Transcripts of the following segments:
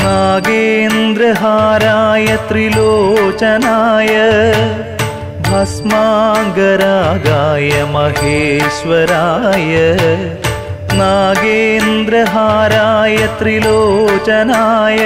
नागेन्द्रहाराय त्रिलोचनाय भस्मांगरागाय महेश्वराय नागेन्द्रहाराय त्रिलोचनाय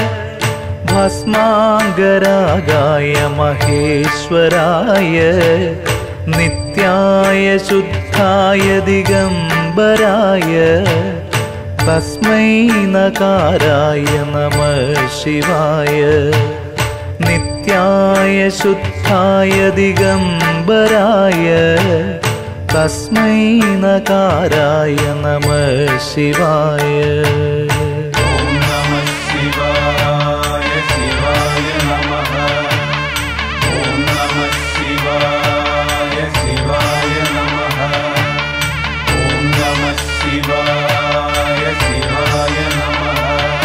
भस्मांगरागाय महेश्वराय नित्याय शुद्धाय दिगंबराय तस्मै नकाराय नमः शिवाय नित्याय शुद्धाय दिगंबराय तस्मै नकाराय नमः शिवाय। ओम नमः शिवाय शिवाय नमः। ओम नमः शिवाय शिवाय नमः। ओम नमः शिवाय शिवाय नमः।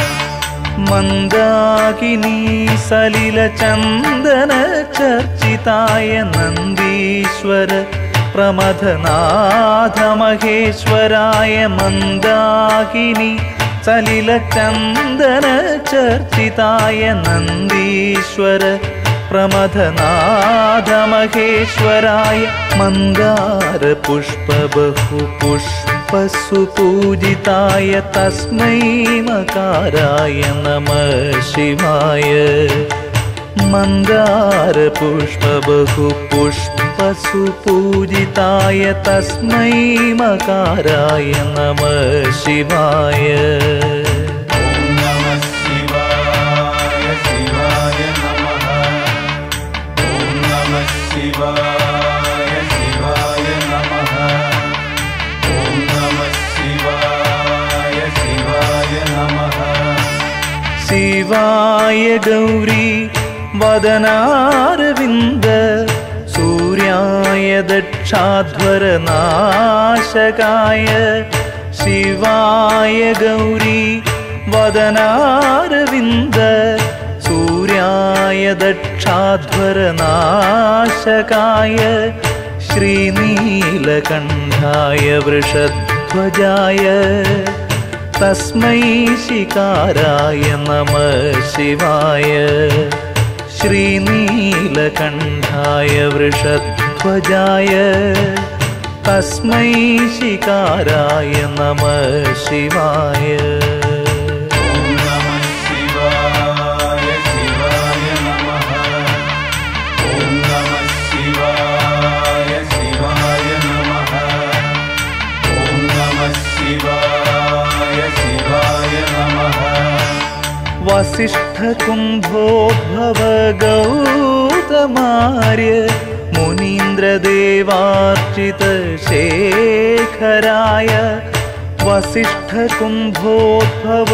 मंदाकिनी सलिल चंदन चर्चिताय नंदीश्वर प्रमथनाथ महेश्वराय मंदाकिनी सलिल चंदन चर्चिताय नंदीश्वर प्रमथनाथ महेश्वराय मंदार पुष्प बहु पुष्प सुपूजिताय तस्मै मकाराय नमः शिवाय मंदार पुष्प बहु पुष्प सुपूजिताय तस्मै मकाराय नमः शिवाय। ओम नमः शिवाय शिवाय नमः। ओम नमः शिवाय शिवाय नमः। ओम नमः शिवाय शिवाय नमः। शिवाय गौरी वदनारविंद सूर्याय दक्षाध्वरनाशकाय शिवाय गौरी वदनारविंद सूर्याय दक्षाध्वरनाशकाय श्रीनीलकण्ठाय वृषध्वजाय तस्मै शिकाराय नमः शिवाय श्रीनीलकण्ठाय वृषध्वजाय तस्मै शिकाराय नमः शिवाय। ओम नमः शिवाय शिवाय नमः। ओम नमः शिवाय शिवाय नमः। ओम नमः शिवाय शिवाय नमः। वसिष्ठ कुंभोद्भव गौतमार्य मुनीन्द्र देवार्चित शेखराय वसिष्ठ कुंभोद्भव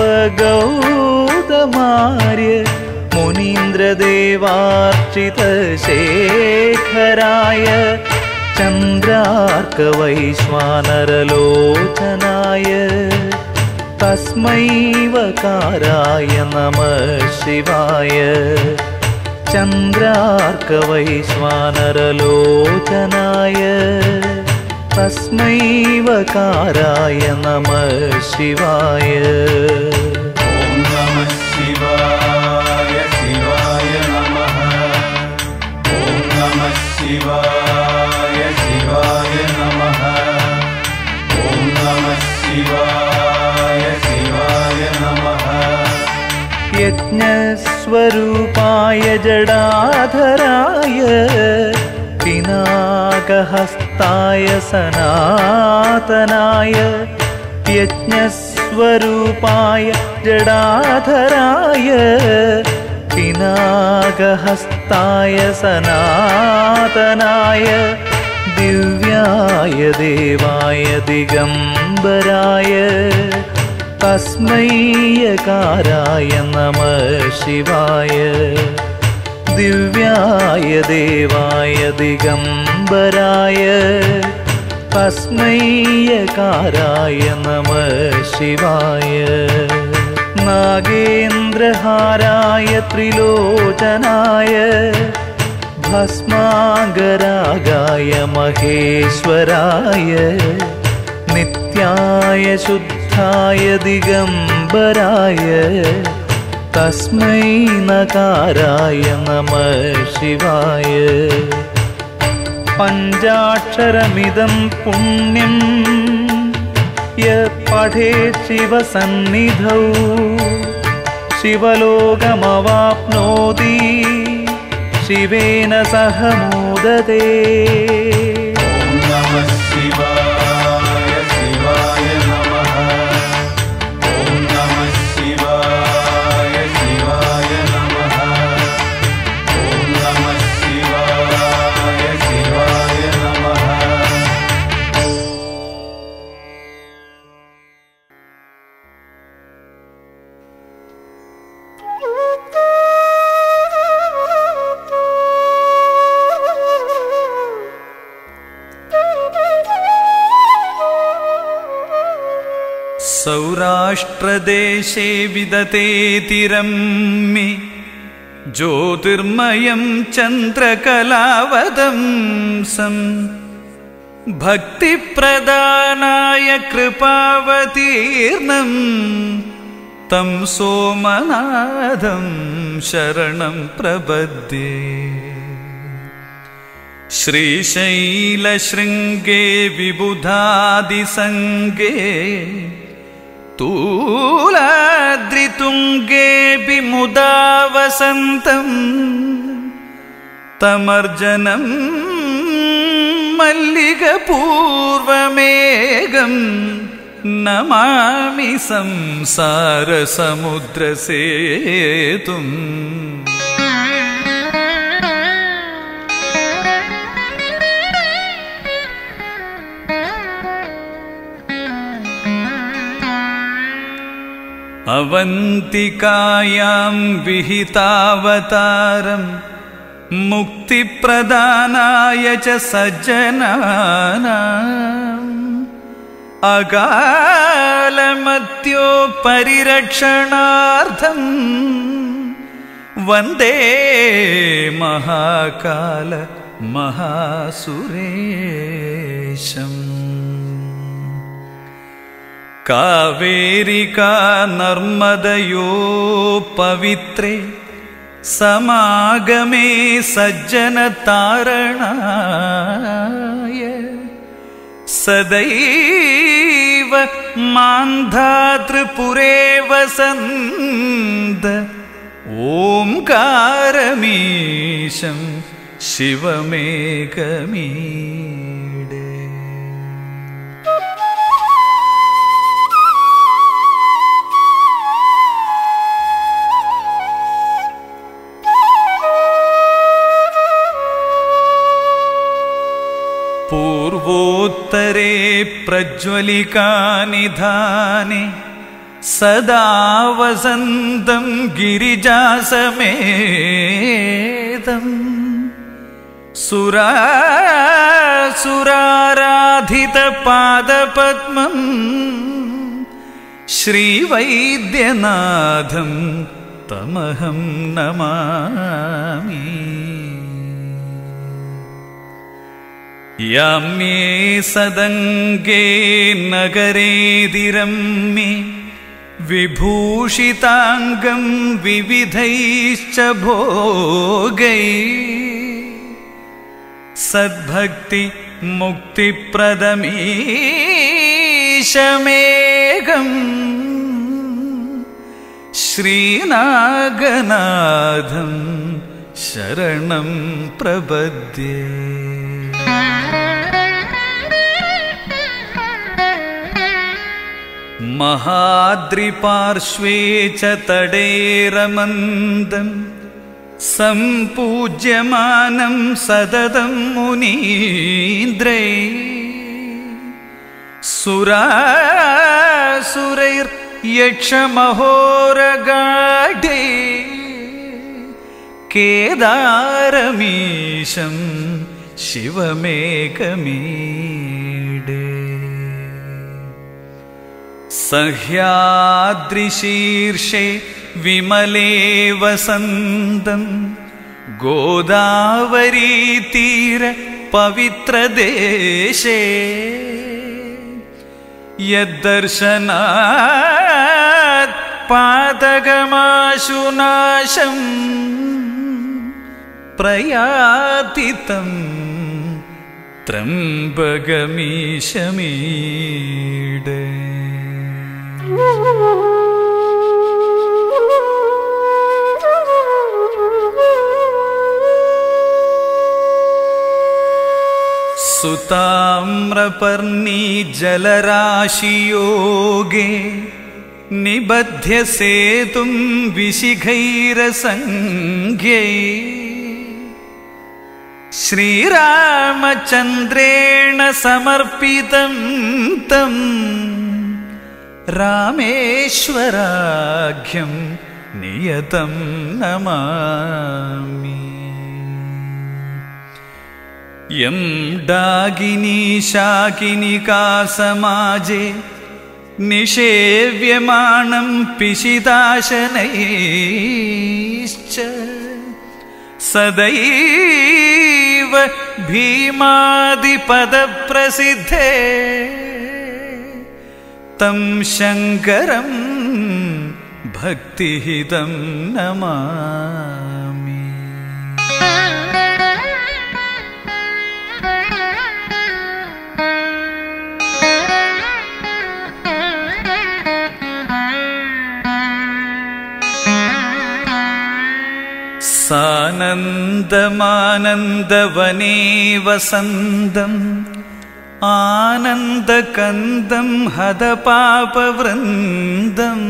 गौतमार्य मुनीन्द्र देवार्चित शेखराय चंद्रार्क वैश्वानरलोचनाय तस्मै वकाराय नमः शिवाय चंद्रार्क वैश्वानरलोचनाय तस्मै वकाराय नमः शिवाय। ओम नमः शिवाय शिवाय नमः। ओम नमः शिवाय शिवाय नमः। ओम नमः शिवाय शिवाय नमः। यज्ञस्वरूपाय जडाधराय पिनाकहस्ताय सनातनाय यज्ञस्वरूपाय जडाधराय पिनाकहस्ताय सनातनाय दिव्याय देवाय दिगंबराय तस्मै यकाराय नमः शिवाय दिव्याय देवाय दिगंबराय तस्मै यकाराय नमः शिवाय। नागेन्द्रहाराय त्रिलोचनाय भस्मांगरागाय महेश्वराय नित्याय शुद्धाय दिगंबराय തസ്മൈ നകാരായ നമഃ ശിവായ. പഞ്ചാക്ഷരമിദം പുണ്യം യത് പഠേത് ശിവസന്നിധൗ ശിവലോകമവാപ്നോതി ശിവേന സഹ മോദതേ. ഓം നമഃ ശിവായ ശിവായ നമഃ. ഓം നമഃ ശിവായ ശിവായ നമഃ. ഓം നമഃ ശിവായ ശിവായ നമഃ. സൗരാഷ്ട്രദേശേ വിദതേതിരമ്മി ജ്യോതിർമയം ചന്ദ്രകലാവതംസം ഭക്തിപ്രദാനായ കൃപാവതീർണം തം സോമനാഥം ശരണം പ്രപദ്യേ. ശ്രീശൈലശൃംഗേ വിബുധാദിസംഗേ തൂലാദ്രിതുംഗേപി മുദാ വസന്തം തമർജനം മല്ലികപൂർവമേഘം നമാമി സംസാരസമുദ്രസേതും. അവന്തികായാം വിഹിതാവതാരം മുക്തിപ്രദാനായ ച സജ്ജനാനാം അകാലമത്യോ പരിരക്ഷണാർത്ഥം വന്ദേ മഹാകാല മഹാസുരേശം. കാവേരികാ നർമ്മദയോ പവിത്രേ സമാഗമേ സജ്ജനതാരണായ സദൈവ മാന്ധാതൃപുരേ വസന്ത ഓംകാരമീശം ശിവമേകമീഡേ. പൂർവോത്തരേ പ്രജ്വലികാനിധാനെ സദാ വസന്തം ഗിരിജാസമേതം സുരാസുരാരാധിതപാദപദ്മം ശ്രീവൈദ്യനാഥം തമഹം നമാമി. യാമ്യേ സദംഗേ നഗരേതിരമ്മി വിഭൂഷിതാംഗം വിവിധൈശ്ച ഭോഗൈ സദ്ഭക്തി മുക്തിപ്രദമീശമേകം ശ്രീനാഗനാഥം ശരണം പ്രപദ്യേ. മഹാദ്രിപാർശ്വേ ച തടേ രമന്തം സംപൂജ്യമാനം സതതം മുനീന്ദ്രൈ സുരാസുരൈർയക്ഷമഹോരഗാഢൈ കേദാരമീശം ശിവമേകമീഡേ. സഹ്യാദ്രിശീർഷേ വിമലേ വസന്തം ഗോദാവരീതീര പവിത്രദേശേ യദ്ദർശനാത് പാതകമാശുനാശം പ്രയാതി തം ത്രംബകമീശമീടെ. സുതാമ്രപർണി ജലരാശിയോഗേ നിബധ്യ സേതും വിശിഖൈരസംഖ്യൈ ശ്രീരാമചന്ദ്രേണ സമർപ്പിതം തം രാമേശ്വരാഖ്യം നിയതം നമാമി. യം ഡാകിനി ശാകിനികാ സമാജേ നിഷേവ്യമാണം പിശിതാശനൈശ്ച സദൈവ ഭീമാദിപദപ്രസിദ്ധേ തം ശങ്കരം ഭക്തിഹിതം നമാമി. സാനന്ദമാനന്ദവനേ വസന്തം ആനന്ദകന്ദം ഹതപാപവൃന്ദം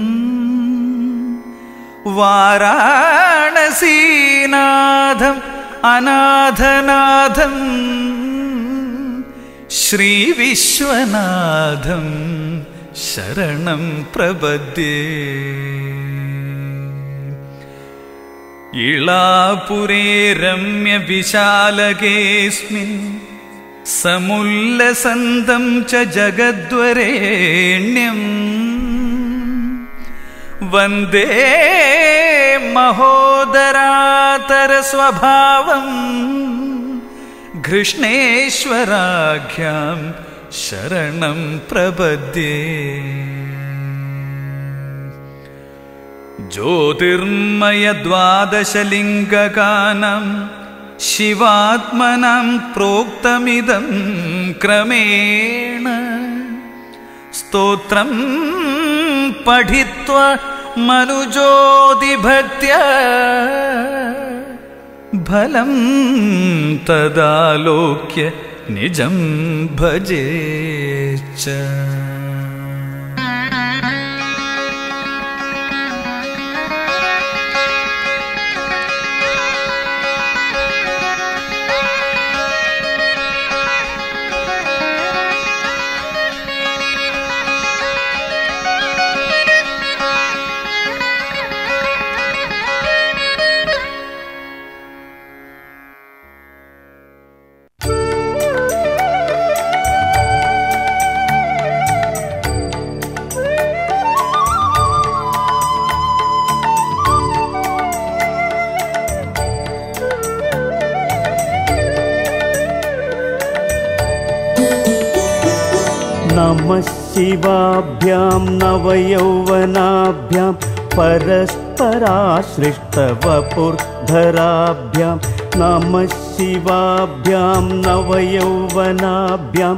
വാരാണസീനാഥം അനാഥനാഥം ശ്രീവിശ്വനാഥം ശരണം പ്രപദ്യേ. ഇളാപുരേ രമ്യവിശാലകേസ്മിൻ സമുല്ലസന്തം ച ജഗദ്വരേണ്യം വന്ദേ മഹോദരാതരസ്വഭാവം ഘൃഷ്ണേശ്വരാഖ്യാം ശരണം പ്രപദ്യേ. ജ്യോതിർമയ ദ്വാദശലിംഗകാനാം ശിവാത്മനാം പ്രോക്തമിദം ക്രമേണ സ്തോത്രം പഠിത്വാ മനുജോതിഭക്ത്യാ ഫലം തദാലോക്യ നിജം ഭജേച്ച. नमः शिवाभ्यां नवयौवनाभ्यां परस्पराश्लिष्टवपुर्धराभ्यां नमः शिवाभ्यां नवयौवनाभ्यां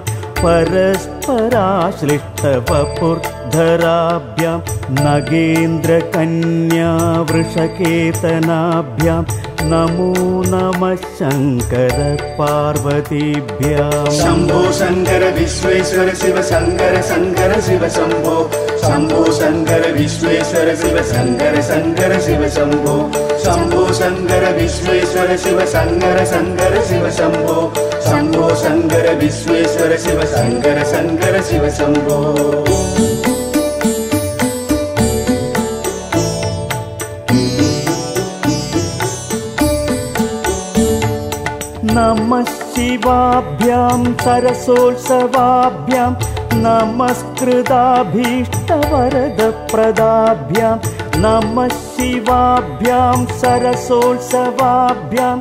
परस्पराश्लिष्टवपुर्धराभ्यां नगेन्द्रकन्या वृषकेतनाभ्यां नमो नमः शंकर पार्वतीभ्यां. शंभो शंकर विश्वेश्वर शिव शंकर शंकर शिव शंभो. शंभो शंकर विश्वेश्वर शिव शंकर शंकर शिव शंभो. शंभो शंकर विश्वेश्वर शिव शंकर शंकर शिव शंभो. शंभो शंकर विश्वेश्वर शिव शंकर शंकर शिव शंभो. नमः शिवाभ्यां सरसोत्सवाभ्यां नमस्कृताभीष्टवरदप्रदाभ्यां नमः शिवाभ्यां सरसोत्सवाभ्यां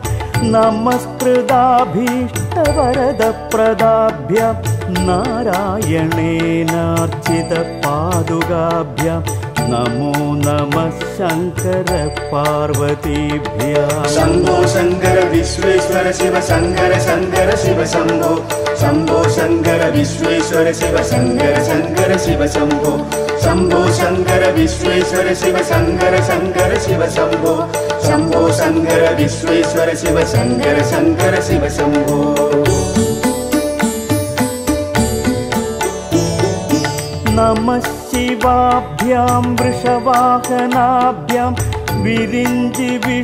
नमस्कृताभीष्टवरदप्रदाभ्यां नारायणेनार्चितपादुकाभ्यां नमो नमः शङ्कर पार्वतीभ्याम् शम्भो शङ्कर विश्वेश्वर शिव शङ्कर शङ्कर शिव शम्भो शम्भो शङ्कर विश्वेश्वर शिव शङ्कर शङ्कर शिव शम्भो शम्भो शङ्कर विश्वेश्वर शिव शङ्कर शङ्कर शिव शम्भो शम्भो शङ्कर विश्वेश्वर शिव शङ्कर शङ्कर शिव शम्भो नमः शिवाभ्यां वृषवाहनाभ्यां विरिञ्चि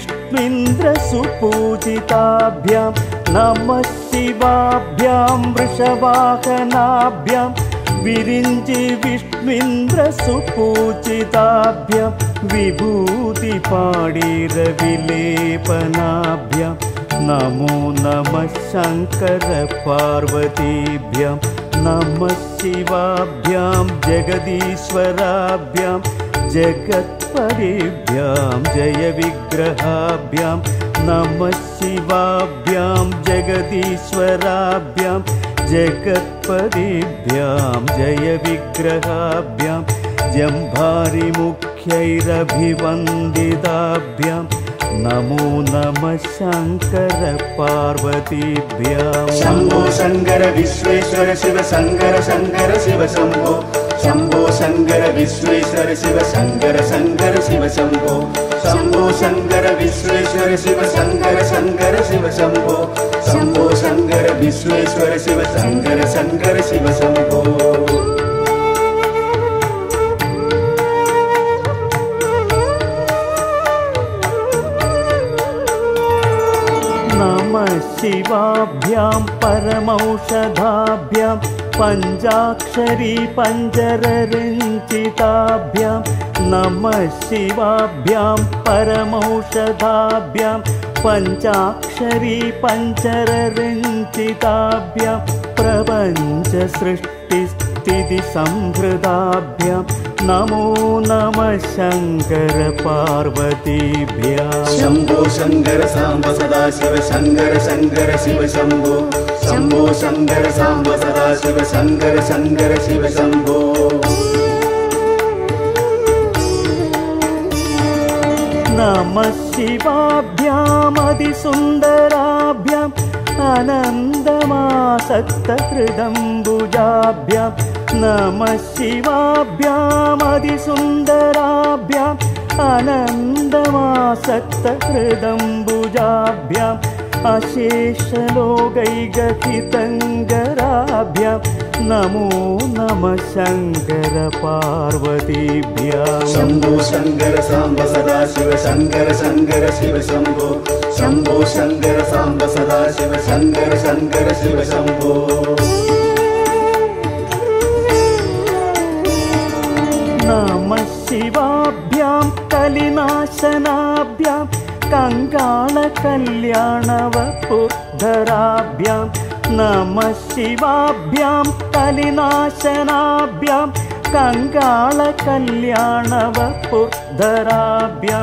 विष्णुन्द्रसुपूजिताभ्यां नमः शिवाभ्यां वृषवाहनाभ्यां विरिञ्चि विष्णुन्द्रसुपूजिताभ्यां विभूतिपाणिरविलेपनाभ्यां नमो नमः शङ्कर पार्वतीभ्यां नमः शिवाभ्यां जगदीश्वराभ्यां जगत्पदेभ्यां जयविग्रहाभ्यां नमः शिवाभ्यां जगदीश्वराभ्यां जगत्पदेभ्यां जयविग्रहाभ्यां जम्भारिमुख्यैरभिवन्दिताभ्यां नमो नमः शङ्कर पार्वतीभ्याम् शम्भो शङ्कर विश्वेश्वर शिव शङ्कर शङ्कर शिव शम्भो शम्भो शङ्कर विश्वेश्वर शिव शङ्कर शङ्कर शिव शम्भो शम्भो शङ्कर विश्वेश्वर शिव शङ्कर शङ्कर शिव शम्भो शम्भो शङ्कर विश्वेश्वर शिव शङ्कर शङ्कर शिव शम्भो नमः शिवाभ्यां परमौषधाभ्यां पञ्चाक्षरी पञ्जररञ्जिताभ्यां नमः शिवाभ्यां परमौषधाभ्यां पञ्चाक्षरी पञ्जररञ्जिताभ्यां प्रपञ्चसृष्टिस्थितिसंहृदाभ्यां नमो नमः शङ्कर पार्वतीभ्याम् शम्भो शङ्कर साम्ब सदा शिव शङ्कर शङ्कर शिव शम्भो शम्भो शङ्कर साम्ब सदा शिव शङ्कर शङ्कर शिव शम्भो नमः शिवाभ्यामतिसुन्दराभ्याम् आनन्दमासक्तहृदम्बुजाभ्यां नमः शिवाभ्यामतिसुन्दराभ्याम् आनन्दमासक्तहृदम्बुजाभ्याम् अशेषलोकैकहितङ्गराभ्यां नमो नमः शङ्कर पार्वतीभ्याम् शम्भो शङ्कर साम्ब सदा शिव शङ्कर शङ्कर शिव शम्भो शम्भो शङ्कर साम्ब सदा शिव शङ्कर शङ्कर शिव शम्भो नमः शिवाभ्यां कलिनाशनाभ्यां कङ्गालकल्याणवपुद्धराभ्यां नमः शिवाभ्यां कलिनाशनाभ्यां कङ्गालकल्याणवपुद्धराभ्यां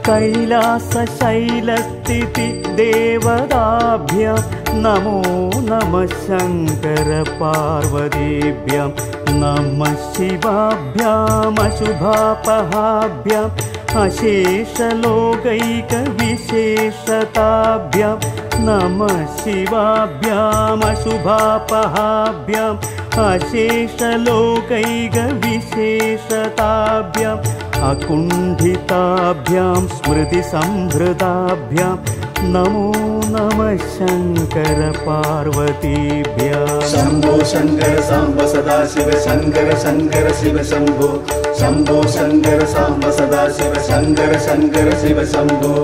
कैलासशैलस्थितिदेवताभ्यां नमो नमः शङ्कर पार्वतीभ्यां नमः शिवाभ्यामशुभापहाभ्याम् अशेषलोकैकविशेषताभ्यां नमः शिवाभ्यामशुभापहाभ्याम् अशेषलोकैकविशेषताभ्याम् अकुण्ठिताभ्यां स्मृतिसंहृताभ्यां नमो नमः शङ्कर पार्वतीभ्याम् शम्भो शङ्कर साम्ब सदा शिव शङ्कर शङ्कर शिव शम्भो शम्भो शङ्कर साम्ब सदा शिव शङ्कर शङ्कर शिव शम्भो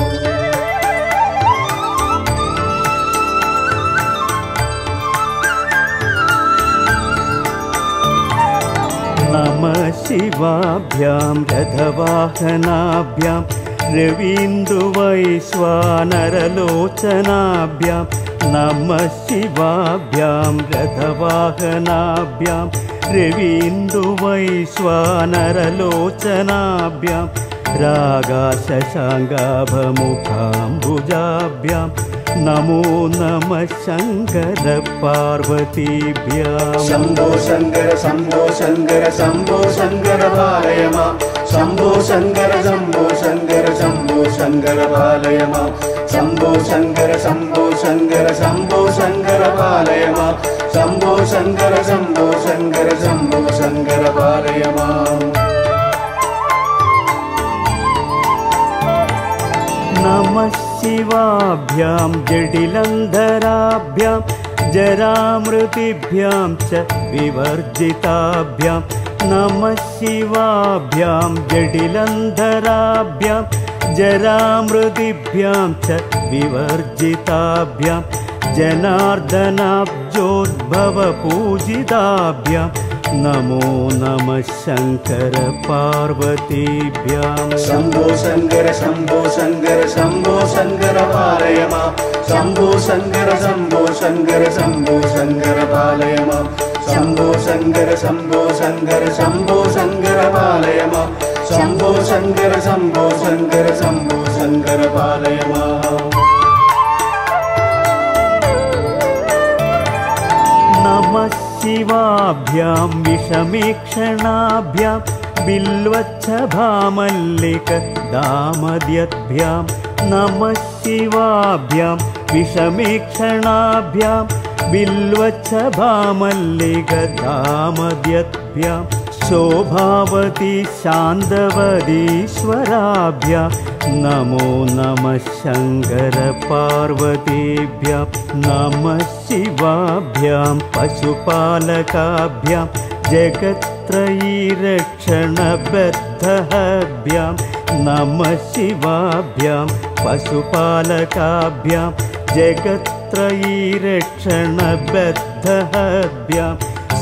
नमः शिवाभ्यां रथवाहनाभ्यां रवीन्दुवैश्वानरलोचनाभ्यां नमः शिवाभ्यां रथवाहनाभ्यां रवीन्दुवैश्वानरलोचनाभ्यां रागाशशाङ्गाभमुखाम्बुजाभ्यां नमो नमः शङ्कर पार्वतीभ्यां शम्भो शङ्कर शम्भो शङ्कर शम्भो शङ्कर पालय मां शम्भो शङ्कर शम्भो शङ्कर शम्भो शङ्कर पालय मां शम्भो शङ्कर शम्भो शङ्कर शम्भो शङ्कर पालय मां शम्भो शङ्कर शम्भो शङ्कर शम्भो शङ्कर पालय माम् नमः शिवाभ्यां जटिलन्धराभ्यां जरामृतिभ्यां च विवर्जिताभ्यां नमः शिवाभ्यां जटिलन्धराभ्यां जरामृतिभ्यां च विवर्जिताभ्यां जनार्दनाब्जोद्भवपूजिताभ्यां नमो नमः शङ्कर पार्वतीभ्यां शम्भो शङ्कर शम्भो शङ्कर शम्भो शङ्कर पालय मां शम्भो शङ्कर शम्भो शङ्कर शम्भो शङ्कर पालय मां शम्भो शङ्कर शम्भो शङ्कर शम्भो शङ्कर पालय मां शम्भो शङ्कर शम्भो शङ्कर शम्भो शङ्कर पालय माम् नमः शिवाभ्यां विषमीक्षणाभ्यां बिल्वच्छभामल्लिकदामद्यद्भ्यां नमः शिवाभ्यां विषमीक्षणाभ्यां बिल्वच्छभामल्लिकदामद्यद्भ्यां शोभावती शान्तवदीश्वराभ्यां नमो नमः शङ्कर पार्वतीभ्यां नमः शिवाभ्यां पशुपालकाभ्यां जगत्त्रयीरक्षणबद्धभ्यां नमः शिवाभ्यां पशुपालकाभ्यां जगत्त्रयीरक्षणबद्धभ्यां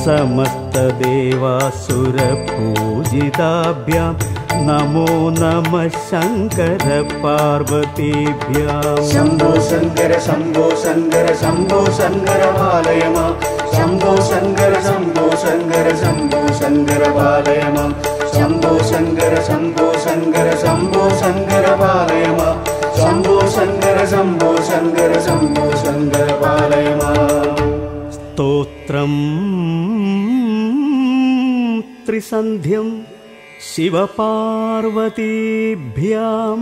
समस्तदेवासुरपूजिताभ्यां नमो नमः शङ्कर पार्वतीभ्यां शम्भो शङ्कर शम्भो शङ्कर शम्भो शङ्कर पालय मां शम्भो शङ्कर शम्भो शङ्कर शम्भो शङ्कर पालय मां शम्भो शङ्कर शम्भो शङ्कर शम्भो शङ्कर पालय मां शम्भो शङ्कर शम्भो शङ्कर शम्भो शङ्कर पालय माम् स्तोत्रं त्रिसन्ध्यं शिवपार्वतीभ्यां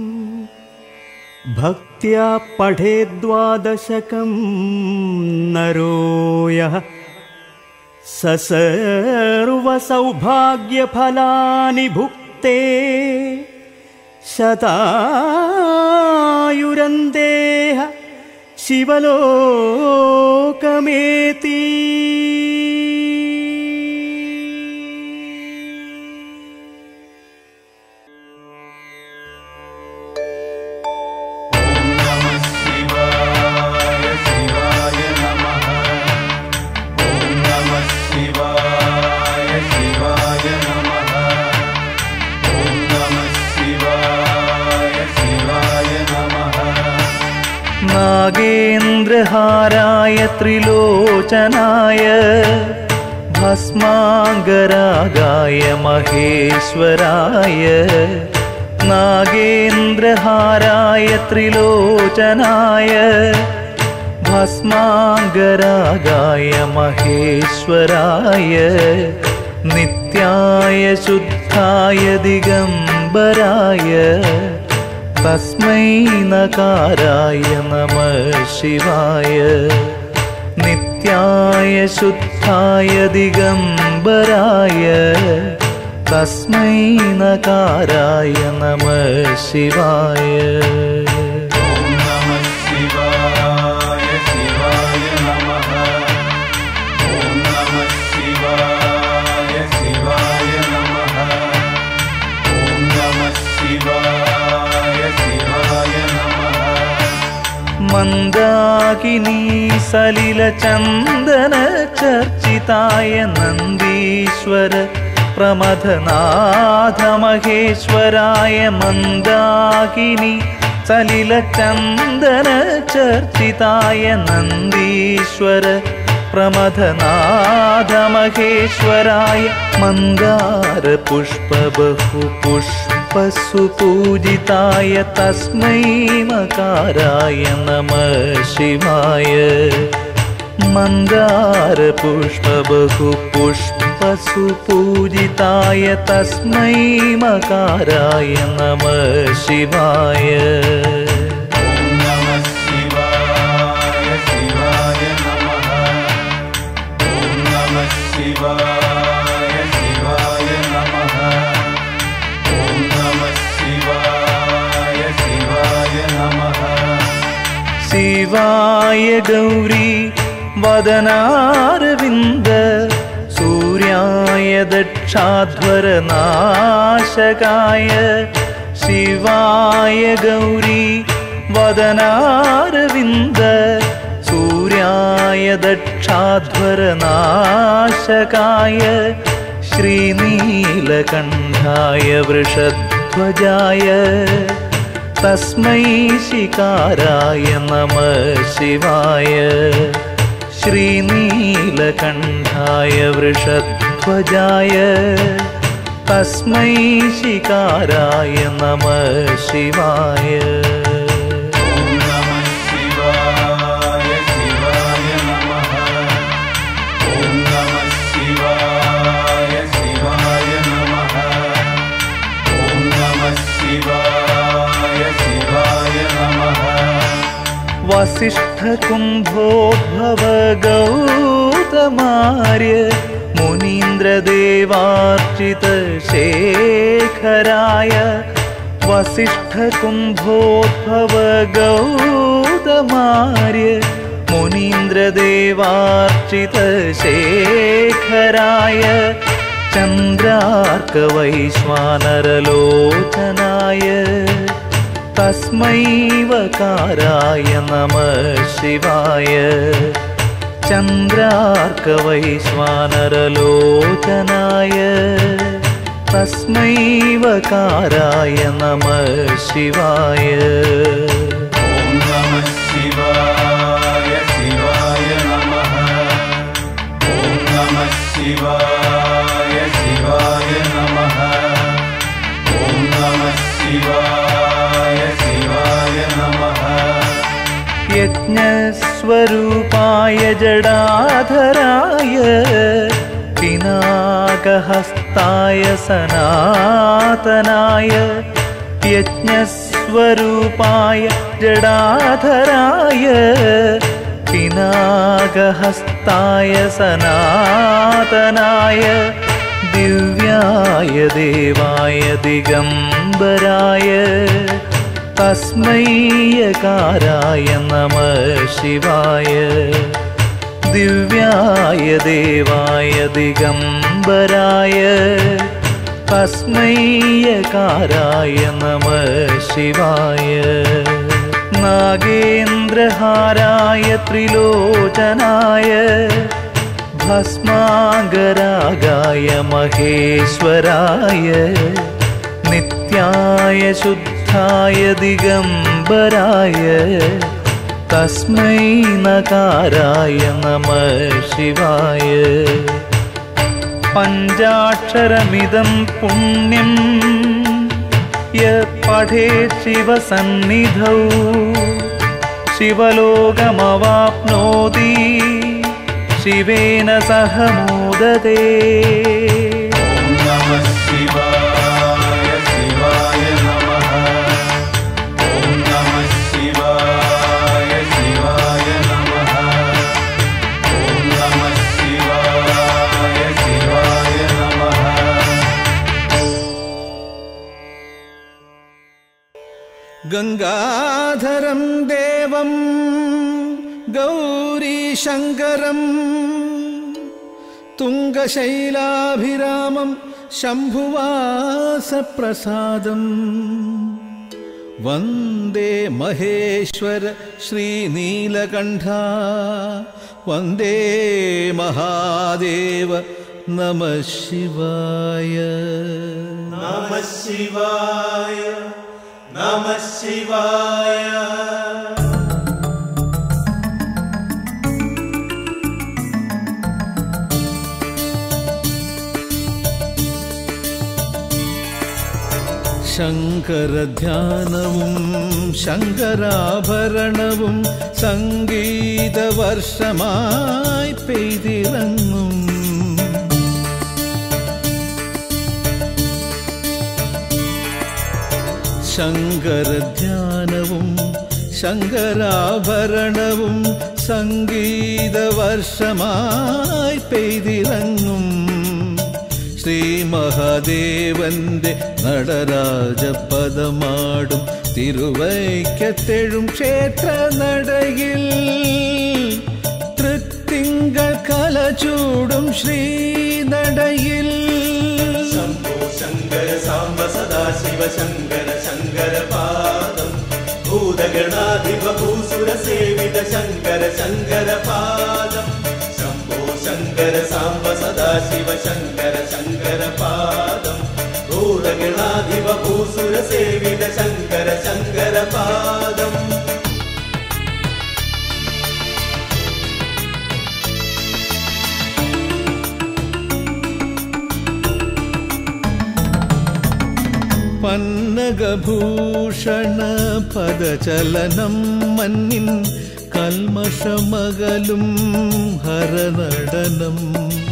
भक्त्या पठेद्वादशकं नरो यः स सर्वसौभाग्यफलानि भुक्ते शतायुरन्देह शिवलोकमेति नागेन्द्रहाराय त्रिलोचनाय भस्माङ्गरागाय महेश्वराय नागेन्द्रहाराय त्रिलोचनाय भस्माङ्गरागाय महेश्वराय नित्याय शुद्धाय दिगम्बराय तस्मै नकाराय नमः शिवाय नित्याय शुद्धाय दिगम्बराय तस्मै नकाराय नमः शिवाय मन्दाकिनी सलिलचन्दन चर्चिताय नन्दीश्वर प्रमथनाथ महेश्वराय मन्दाकिनी सलिलचन्दन चर्चिताय नन्दीश्वर प्रमथनाथ महेश्वराय मन्दार पुष्प बहुपुष्प पुष्पसु पूजिताय तस्मै मकाराय नमः शिवाय। मन्दारपुष्पबहुपुष्पसु पूजिताय तस्मै मकाराय नमः शिवाय। शिवाय गौरी वदनारविन्द सूर्याय दक्षाध्वरनाशकाय। शिवाय गौरी वदनारविन्द सूर्याय दक्षाध्वरनाशकाय। श्रीनीलकण्ठाय वृषध्वजाय तस्मै शिकाराय नमः शिवाय। श्रीनीलकण्ठाय वृषध्वजाय तस्मै शिकाराय नमः शिवाय। वसिष्ठकुम्भोद्भव गौतमार्य मुनीन्द्रदेवार्चित शेखराय। वसिष्ठकुम्भोद्भव गौतमार्य मुनीन्द्रदेवार्चित शेखराय। चन्द्रार्कवैश्वानरलोचनाय तस्मै वकाराय नमः शिवाय। चन्द्रार्कवैश्वानरलोचनाय तस्मै वकाराय नमः शिवाय। ॐ नमः शिवाय शिवाय नमः। ॐ नमः शिवाय शिवाय नमः। ॐ नमः शिवाय शिवाय नमः। यज्ञस्वरूपाय जडाधराय पिनाकहस्ताय सनातनाय। यज्ञस्वरूपाय जडाधराय पिनाकहस्ताय सनातनाय। दिव्याय देवाय दिगम्बराय तस्मै यकाराय नमः शिवाय। दिव्याय देवाय दिगम्बराय तस्मै यकाराय नमः शिवाय। नागेन्द्रहाराय त्रिलोचनाय भस्मांगरागाय महेश्वराय। नित्याय शुद्धाय दिगम्बराय तस्मै नकाराय नमः शिवाय। पञ्चाक्षरमिदं पुण्यं य पठेत् शिवसन्निधौ शिवलोकमवाप्नोति शिवेन सह मोदते। ॐ नमः शिवाय शिवाय नमः। ॐ नमः शिवाय शिवाय नमः। ॐ नमः शिवाय शिवाय नमः। गंगाधरं देवं गौरीशङ्करं तुङ्गशैलाभिरामं शम्भुवासप्रसादं वन्दे महेश्वर श्रीनीलकण्ठा। वन्दे महादेव नमः शिवाय। नमः शिवाय नमः शिवाय। ശങ്കരധ്യാനവും ശങ്കരാഭരണവും സംഗീതവർഷമായി പെയ്തിറങ്ങും. ശങ്കരധ്യാനവും ശങ്കരാഭരണവും സംഗീതവർഷമായി പെയ്തിറങ്ങും. ശ്രീ മഹാദേവന്റെ നടരാജപദമാടും തിരുവൈക്കത്തെഴും ക്ഷേത്ര നടയിൽ തൃത്തിങ്കൾ കലചൂടും ശ്രീനടയിൽ ശംഭോ ശങ്കര സാംബ സദാശിവ ശങ്കര ശങ്കര പാദം ഭൂതഗണാധിപ ഭൂസുര സേവിത ശങ്കര ശങ്കര പാദം. ശംഭോ ശങ്കര സാംബ സദാശിവ ശങ്കര ശങ്കര പാദം ഭൂതഗണാധിപ ഭൂസുര സേവിത ശങ്കര ശങ്കര പാദം. പന്നഗഭൂഷണ പദചലനം മന്നിൻ കൽമഷമകലും ഹരനടനം.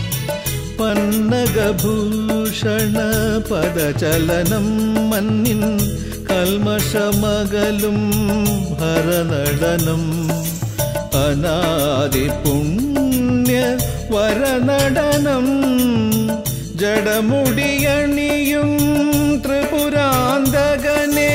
പന്നഗഭൂഷണ പദചലനം മന്നിൻ കൽമഷമകലും ഹരനടനം. അനാദി പുണ്യ വരനടനം ജഡമുടിയണിയും ത്രിപുരാന്തകനെ.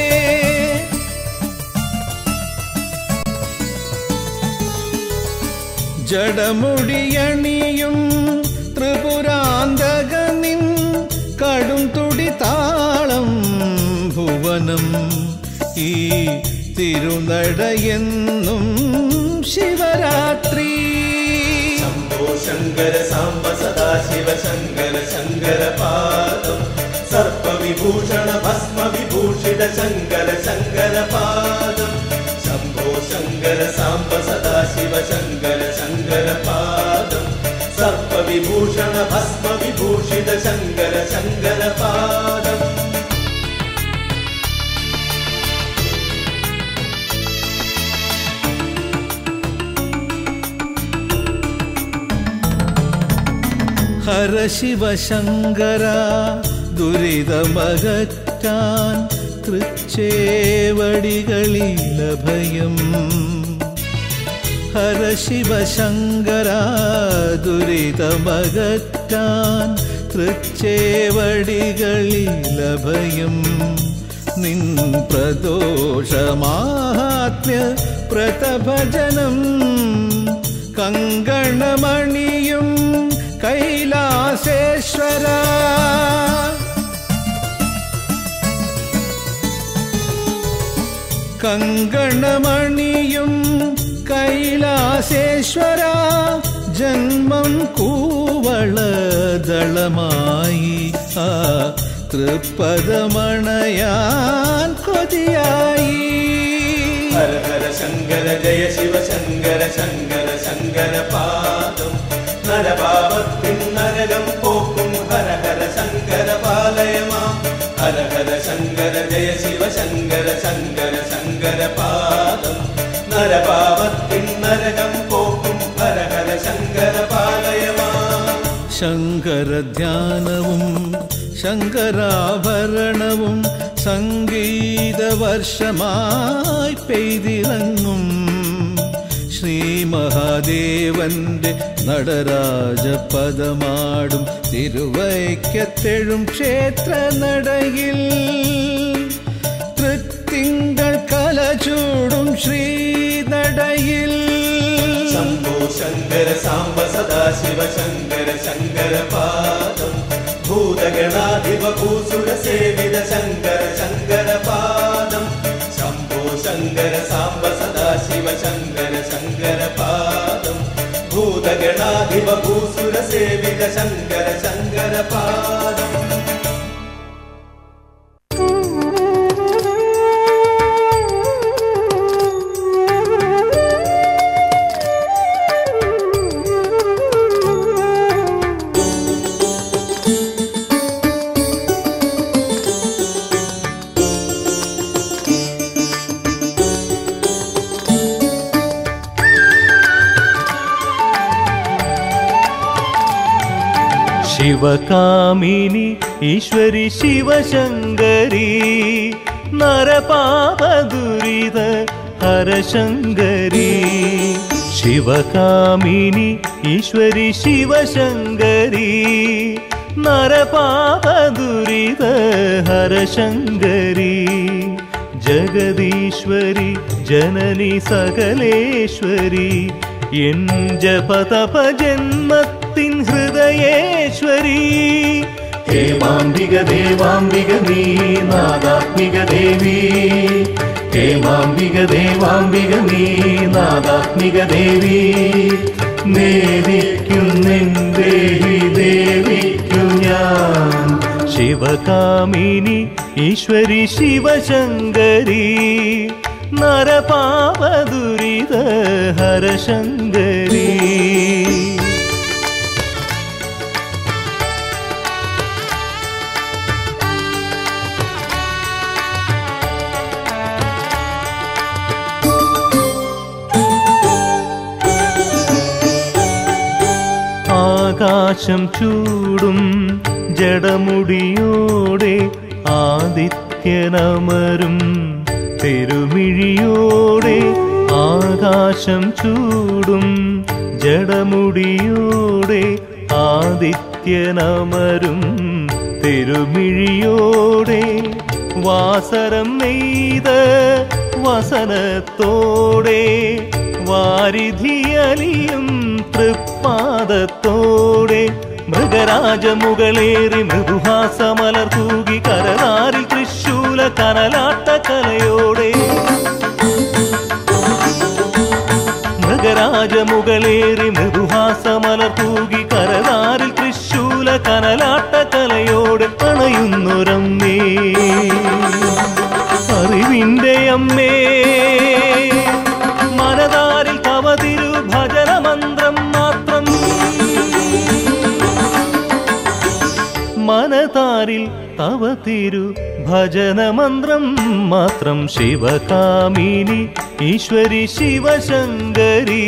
ജഡമുടിയണിയും ത്രിപുരാന്തകനിൻ കടും തുടിതാളം ഭുവനം. ഈ തിരുനടയെന്നും ശിവരാത്രി. ശംഭോ ശങ്കര സാംബ സദാശിവ ശങ്കര ശങ്കര പാദം സർപ്പവിഭൂഷണ ഭസ്മ വിഭൂഷിത ശങ്കര ശങ്കര പാദം. ശംഭോ ശങ്കര സാംബ സദാശിവ ശങ്കര ശങ്കര പാദം സർപ്പവിഭൂഷണ ഭസ്മ വിഭൂഷിത ശങ്കര ശങ്കര പാദം. ഹര ശിവ ശങ്കര ദുരിതമകറ്റാൻ തൃച്ചേവടികളിലഭയം. ഹര ശിവ ശങ്കര ദുരിതമകറ്റാൻ തൃച്ചേവടികളിലഭയം. നിൻ പ്രദോഷമാഹാത്മ്യ പ്രതഭജനം കങ്കണമണിയും കൈലാസേശ്വര. കങ്കണമണിയും കൈലാസേശ്വര. ജന്മം കൂവളദളമായി ആ തൃപ്പദമണയാൻ കൊതിയായി. ഹര ഹര ശങ്കര ജയ ശിവ ശങ്കര ശങ്കര ശങ്കര പാദം നരപാപത്തിൻ നരകം പോക്കും ഹര ഹര ശങ്കര പാലയമാം. ഹര ഹര ശങ്കര ജയ ശിവ ശങ്കര ശങ്കര ശങ്കര പാദം നരപാപത്തിൻ നരകം പോക്കും ഹര ഹര ശങ്കര പാലയമാം. ശങ്കരധ്യാനവും ശങ്കരാഭരണവും സംഗീതവർഷമായി പെയ്തിറങ്ങും. ശ്രീ മഹാദേവന്റെ നടരാജപദമാടും തിരുവൈക്കത്തെഴും ക്ഷേത്ര നടയിൽ തൃത്തിങ്കൾ കലചൂടും ശ്രീനടയിൽ. ശംഭോ ശങ്കര സാംബ സദാശിവ ശങ്കര ശങ്കര പാദം ഭൂതഗണാധിപ ഭൂസുര സേവിത ശങ്കര ശങ്കര പാദം. ശംഭോ ശങ്കര സാംബ സദാശിവ ശങ്കര ശങ്കര പാദം ഭൂതഗണാധിപ ഭൂസുര സേവിത ശങ്കര ശങ്കര പാദം. ശിവകാമിനി ഈശ്വരി ശിവശങ്കരി നരപാപദുരിത ഹരശങ്കരി ശിവകാമിനി ഈശ്വരി ശിവശങ്കരി നരപാപദുരിത ഹരശങ്കരി ജഗദീശ്വരി ജനനി സകലേശ്വരി എൻ ജപതപ ജന്മത്തിൻ ഹൃദയേശ്വരി ഹേമാംബിക ദേവാംബിക നീ നാദാത്മിക ദേവി ഹേമാംബിക ദേവാംബിക നീ നാദാത്മിക ദേവി നേദിക്കുന്നെന്തേ ദേവിക്കു ഞാൻ ശിവകാമിനി ഈശ്വരി ശിവശങ്കരി നരപാപദുരിത ഹരശങ്കരി ആകാശം ചൂടും ജടമുടിയോടെ ആദിത്യനമരും തിരുമിഴിയോടെ ആകാശം ചൂടും ജടമുടിയോടെ ആദിത്യനമരും തിരുമിഴിയോടെ വാസരം നെയ്ത വസനത്തോടെ വാരിധിയലിയും തൃപ്പാദത്തോടെ മൃഗരാജമുകളേറി മൃദുഹാസമലർ തൂകി കരനാരിൽ തൃശൂല കനലാട്ട കലയോടെ മൃഗരാജമുകളേറി മൃദുഹാസമലർ തൂകി കരനാരിൽ തൃശൂല കനലാട്ട കലയോടെ അണയുന്നൊരമ്മേ അറിവിന്റെ അമ്മേ മനതാരിൽ തവതിരു ഭജനമന്ത്രം മാത്രം മനതാരിൽ തവ തിരു ഭജനമന്ത്രം മാത്രം ശിവകാമിനി ഈശ്വരി ശിവശങ്കരി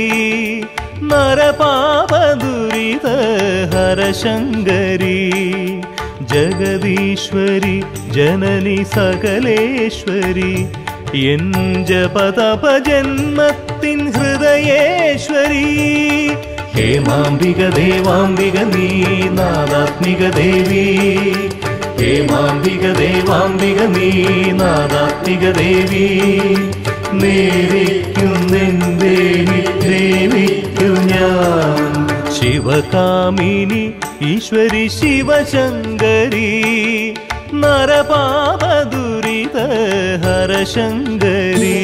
നരപാപദുരിത ഹരശങ്കരി ജഗദീശ്വരി ജനനി സകലേശ്വരി എൻ ജപതപ ജന്മത്തിൻ ഹൃദയേശ്വരി ഹേമാംബിക ദേവാംബിക നീ നാദാത്മിക ദേവി ഹേമാംബിക ദേവാംബിക നീ നാദാത്മിക ദേവി നേദിക്കുന്നെന്തേ ദേവിക്കു ഞാൻ ശിവകാമിനി ഈശ്വരി ശിവശങ്കരി നരപാപദുരിത ഹരശങ്കരി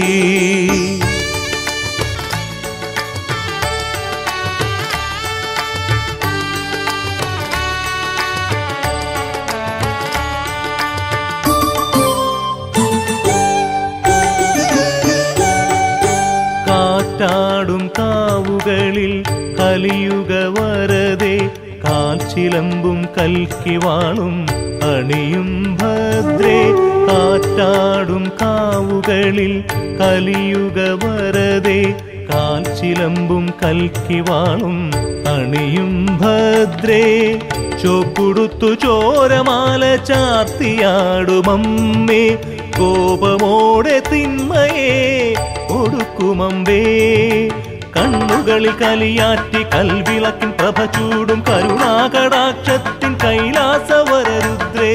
കാറ്റാടും കാവുകളിൽ കലിയുഗ വരദേ കാൽച്ചിലമ്പും കൽക്കിവാളും അണിയും ഭദ്രേ കാറ്റാടും കാവുകളിൽ കലിയുഗ വരദേ കാൽച്ചിലമ്പും കൽക്കിവാളും അണിയും ഭദ്രേ ചോക്കുടുത്തു ചോരമാല ചാർത്തിയാടുമമ്മേ കോപമോടെ തിന്മയെ ഒടുക്കുമമ്പേ കണ്ണുകളിൽ കലിയാറ്റി കൽവിളക്കിൻ പ്രഭ ചൂടും കരുണാകടാക്ഷത്തിൻ കൈലാസവരരുദ്രേ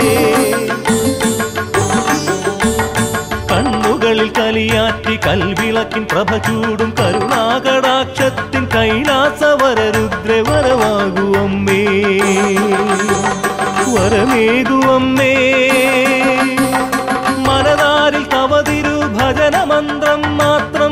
കണ്ണുകളിൽ കലിയാറ്റി കൽവിളക്കിൻ പ്രഭ ചൂടും കരുണാകടാക്ഷത്തിൻ കൈലാസവരരുദ്രേ വരവാകുവമ്മേ വരമേകുവമ്മേ മനതാരിൽ തവതിരു ഭജനമന്ത്രം മാത്രം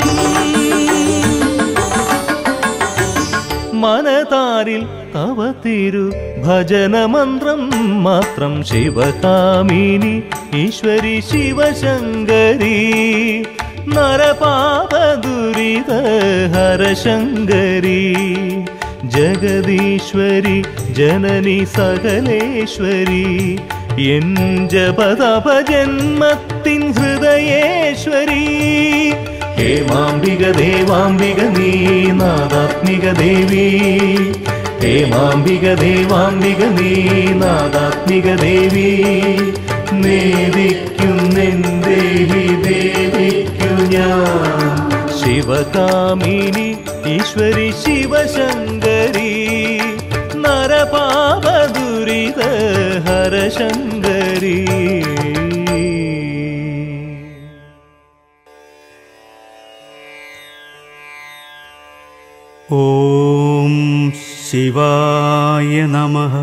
മനതാരിൽ തവ തിരു ഭജനമന്ത്രം മാത്രം ശിവകാമിനി ഈശ്വരി ശിവശങ്കരി നരപാപദുരിത ഹരശങ്കരി ജഗദീശ്വരി ജനനി സകലേശ്വരി എൻ ജപതപ ജന്മത്തിൻ ഹൃദയേശ്വരി ഹേമാംബിക ദേവാംബിക നീ നാദാത്മിക ദേവി ഹേമാംബിക ദേവാംബിക നീ നാദാത്മിക ദേവി നേദിക്കും ദേവി ദേവിക്കു ഞാൻ ശിവകാമിനി ഈശ്വരി ശിവശങ്കരി നരപാപ ദുരിത ഹരശങ്കരി ഓം ശിവായ നമഃ.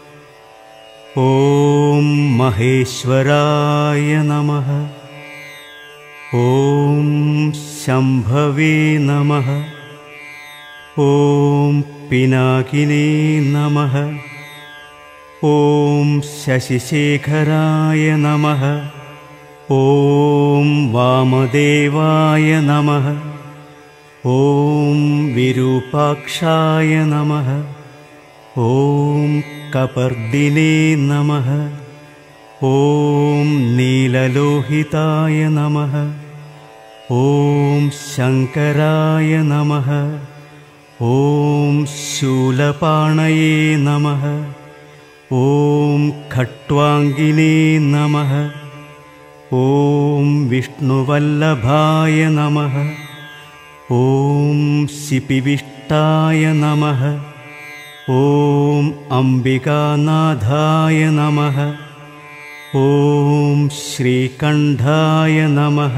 ഓം മഹേശ്വരായ നമഃ. ഓം ശംഭവേ നമഃ. ഓം പിനാകിനേ നമഃ. ഓം ശശിശേഖരായ നമഃ. ഓം വാമദേവായ നമഃ. ഓം വിരൂപാക്ഷായ നമഃ. ഓം കപർദിനേ നമഃ. ഓം നീലലോഹിതായ നമഃ. ഓം ശങ്കരായ നമഃ. ഓം ശൂലപാണയേ നമഃ. ഓം ഖട്വാംഗിനേ നമഃ. ഓം വിഷ്ണുവല്ലഭായ നമഃ. ഓം ശിപിവിഷ്ടായ നമഃ. ഓം അംബികാനാഥായ നമഃ. ഓം ശ്രീകണ്ഠായ നമഃ.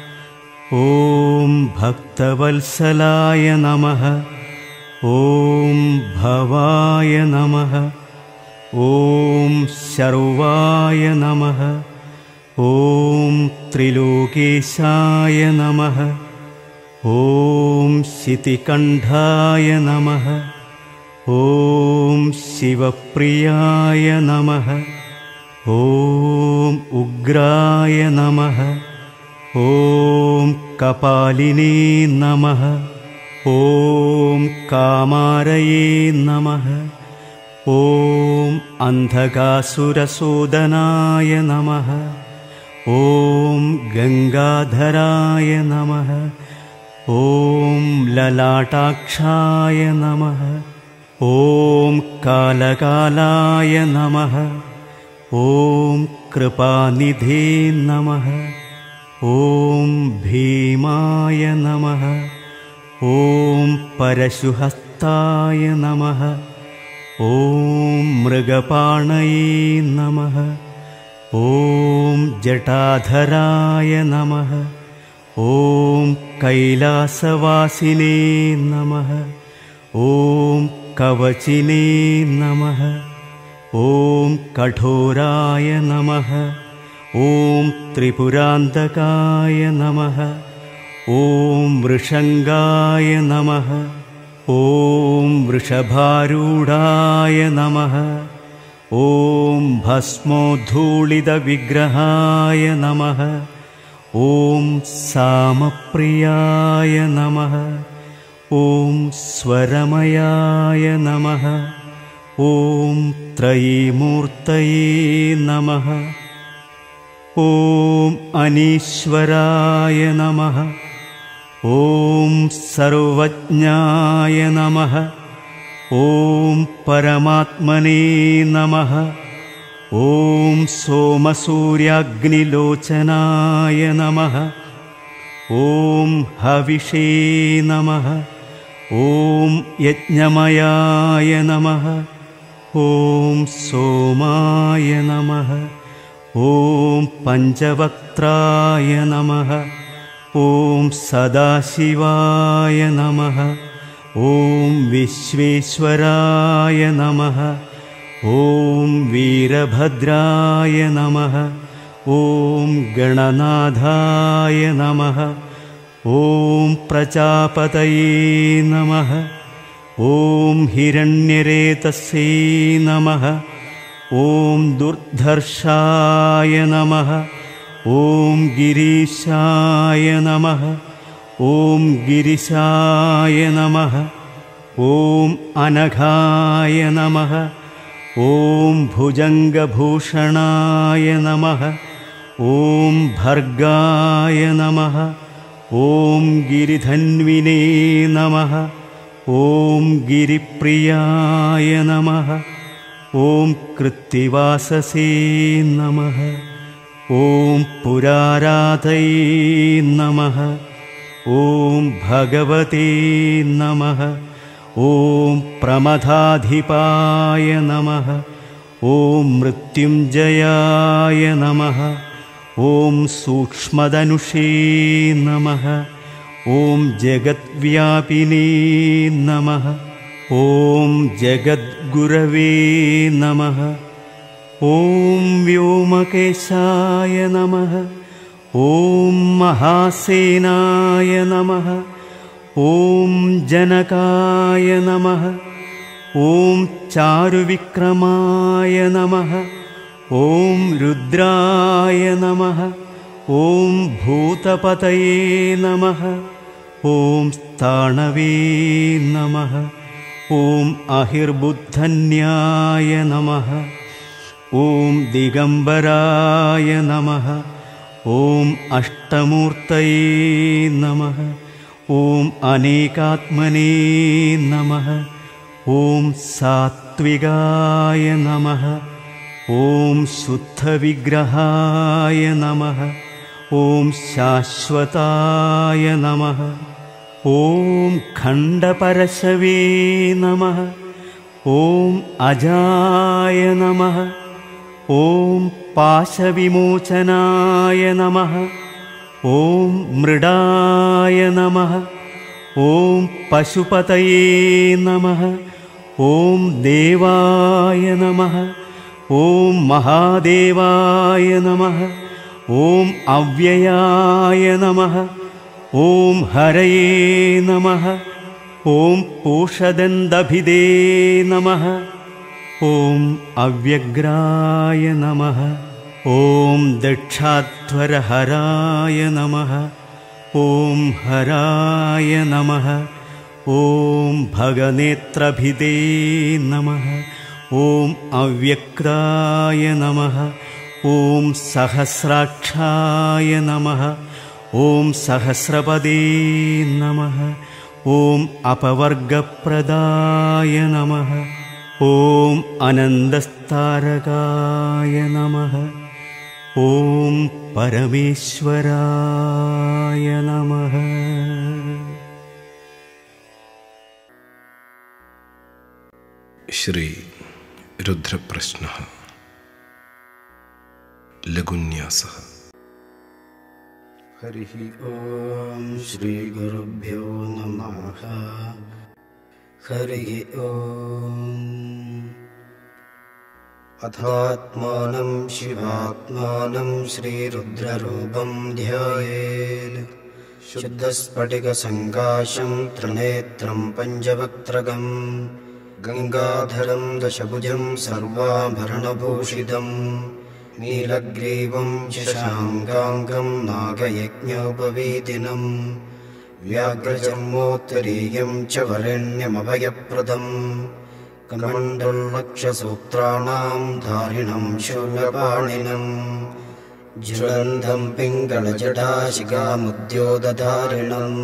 ഓം ഭക്തവത്സലായ നമഃ. ഓം ഭവായ നമഃ. ഓം ശർവായ നമഃ. ഓം ത്രിലോകേശായ നമഃ. ഓം ശിതികണ്ഠായ നമഃ. ഓം ശിവപ്രിയായ നമഃ. ഓം ഉഗ്രായ നമഃ. ഓം കപാലിനേ നമഃ. ഓം കാമാരയേ നമഃ. ഓം അന്ധകാസുരസൂദനായ നമഃ. ഓം ഗംഗാധരായ നമഃ. ഓം ലലാടാക്ഷായ നമഃ. ഓം കാലകാലായ നമഃ. ഓം കൃപാനിധേ നമഃ. ഓം ഭീമായ നമഃ. ഓം പരശുഹസ്തായ നമഃ. ഓം മൃഗപാണയേ നമഃ. ഓം ജടാധരായ നമഃ. ഓം കൈലാസവാസിനേ നമഃ. ഓം കവചിനേ നമഃ. ഓം കഠോരായ നമഃ. ഓം ത്രിപുരാന്തകായ നമഃ. ഓം വൃഷംഗായ നമഃ. ഓം വൃഷഭാരൂഢായ നമഃ. ഓം ഭസ്മോദ്ധൂളിതവിഗ്രഹായ നമഃ. ഓം സാമപ്രിയായ നമഃ. ഓം സ്വരമയായ നമഃ. ഓം ത്രയീമൂർത്തയേ നമഃ. ഓം അനീശ്വരായ നമഃ. ഓം സർവജ്ഞായ നമഃ. ഓം പരമാത്മനേ നമഃ. ഓം സോമസൂര്യാഗ്നിലോചനായ നമഃ. ഓം ഹവിഷേ നമഃ. ഓം യജ്ഞമയായ നമഃ. ഓം സോമായ നമഃ. ഓം പഞ്ചവക്ത്രായ നമഃ. ഓം സദാശിവായ നമഃ. ഓം വിശ്വേശ്വരായ നമഃ. ഓം വീരഭദ്രായ നമഃ. ഓം ഗണനാഥായ നമഃ. ഓം പ്രജാപതയേ നമഃ. ഓം ഹിരണ്യരേതസേ നമഃ. ഓം ദുർധർഷായ നമഃ. ഓം ഗിരീശായ നമഃ. ഓം ഗിരിശായ നമഃ. ഓം അനഘായ നമഃ. ഓം ഭുജംഗഭൂഷണായ നമഃ. ഓം ഭർഗായ നമഃ. ഓം ഗിരിധന്വിനേ നമഃ. ॐ गिरिप्रियाय नमः। ॐ कृत्तिवाससे नमः। ॐ पुराराधये नमः। ॐ भगवते नमः। ॐ प्रमथाधिपाय नमः। ॐ मृत्युञ्जयाय नमः। ॐ सूक्ष्मदनुषे नमः। ॐ जगद्व्यापिने नमः। ॐ जगद्गुरवे नमः। ॐ व्योमकेशाय नमः। ॐ महासेनाय नमः। ॐ जनकाय नमः। ॐ चारुविक्रमाय नमः। ॐ रुद्राय नमः। ॐ भूतपतये नमः। ॐ स्थाणवे नमः। ॐ अहिर्बुद्धन्याय नमः। ॐ दिगम्बराय नमः। ॐ अष्टमूर्तये नमः। ॐ अनेकात्मने नमः। ॐ सात्विकाय नमः। ॐ शुद्धविग्रहाय नमः। ॐ शाश्वताय नमः। ॐ खण्डपरशवे नमः। ॐ अजाय नमः। ॐ पाशविमोचनाय नमः। ॐ मृडाय नमः। ॐ पशुपतये नमः। ॐ देवाय नमः। ॐ महादेवाय नमः। ॐ अव्ययाय नमः। ॐ हरये नमः। ॐ पूषदन्दभिदे नमः। ॐ अव्यग्राय नमः। ॐ दक्षाध्वरहराय नमः। ॐ हराय नमः। ॐ भगनेत्रभिदे नमः। ॐ अव्यक्ताय नमः। ॐ सहस्राक्षाय नमः। ॐ सहस्रपदे नमः। ॐ अपवर्गप्रदाय नमः। ॐ अनन्दस्तारकाय नमः। ॐ परमेश्वराय नमः। श्री रुद्रप्रश्नः लघुन्यासः। हरिः ॐ श्रीगुरुभ्यो नमः। हरिः ॐ। अथात्मानं शिवात्मानं श्रीरुद्ररूपं ध्यायेत्। शुद्धस्फटिकसङ्काशं त्रिनेत्रं पञ्चवक्त्रगम् गङ्गाधरं दशभुजं सर्वाभरणभूषितं नीलग्रीवं शशाङ्काङ्गं नागयज्ञोपवीतिनं व्याघ्रचर्मोत्तरीयं च वरेण्यमभयप्रदं कमण्डलक्षसूत्राणां धारिणं शूलपाणिनं ज्वलन्तं पिङ्गलजटाशिखामुद्योतधारिणम्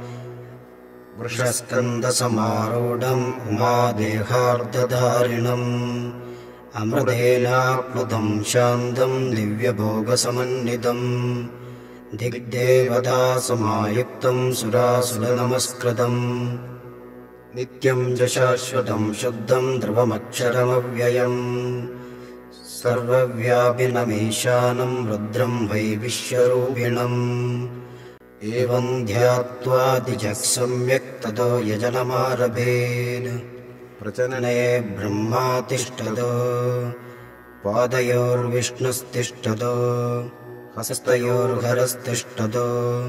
वृषस्कन्दसमारूढम् उमादेहार्धधारिणम् अमृतेनाप्लुतं शान्तं दिव्यभोगसमन्वितम् दिग्देवतासमायुक्तं सुरासुरनमस्कृतम् नित्यं च शाश्वतं शुद्धं ध्रुवमक्षरमव्ययम् सर्वव्यापिनमीशानं रुद्रं वै विश्वरूपिणम् एवं ध्यात्वा दिजः सम्यक् ततो यजनमारभेत् प्रचनने ब्रह्मा तिष्ठतो पादयोर्विष्णुस्तिष्ठतो हस्तयोर्हरस्तिष्ठतो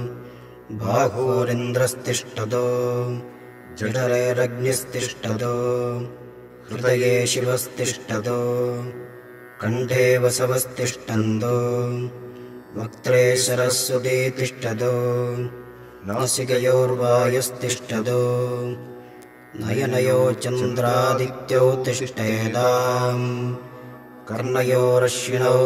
बाहूरिन्द्रस्तिष्ठतो जठरेरग्निस्तिष्ठतो हृदये शिवस्तिष्ठतो कण्ठे वसवस्तिष्ठन्तो वक्त्रे सरस्वती तिष्ठतो नासिकयोर्वायुस्तिष्ठतो नयनयो चन्द्रादित्यौ तिष्ठेताम् कर्णयोरश्विनौ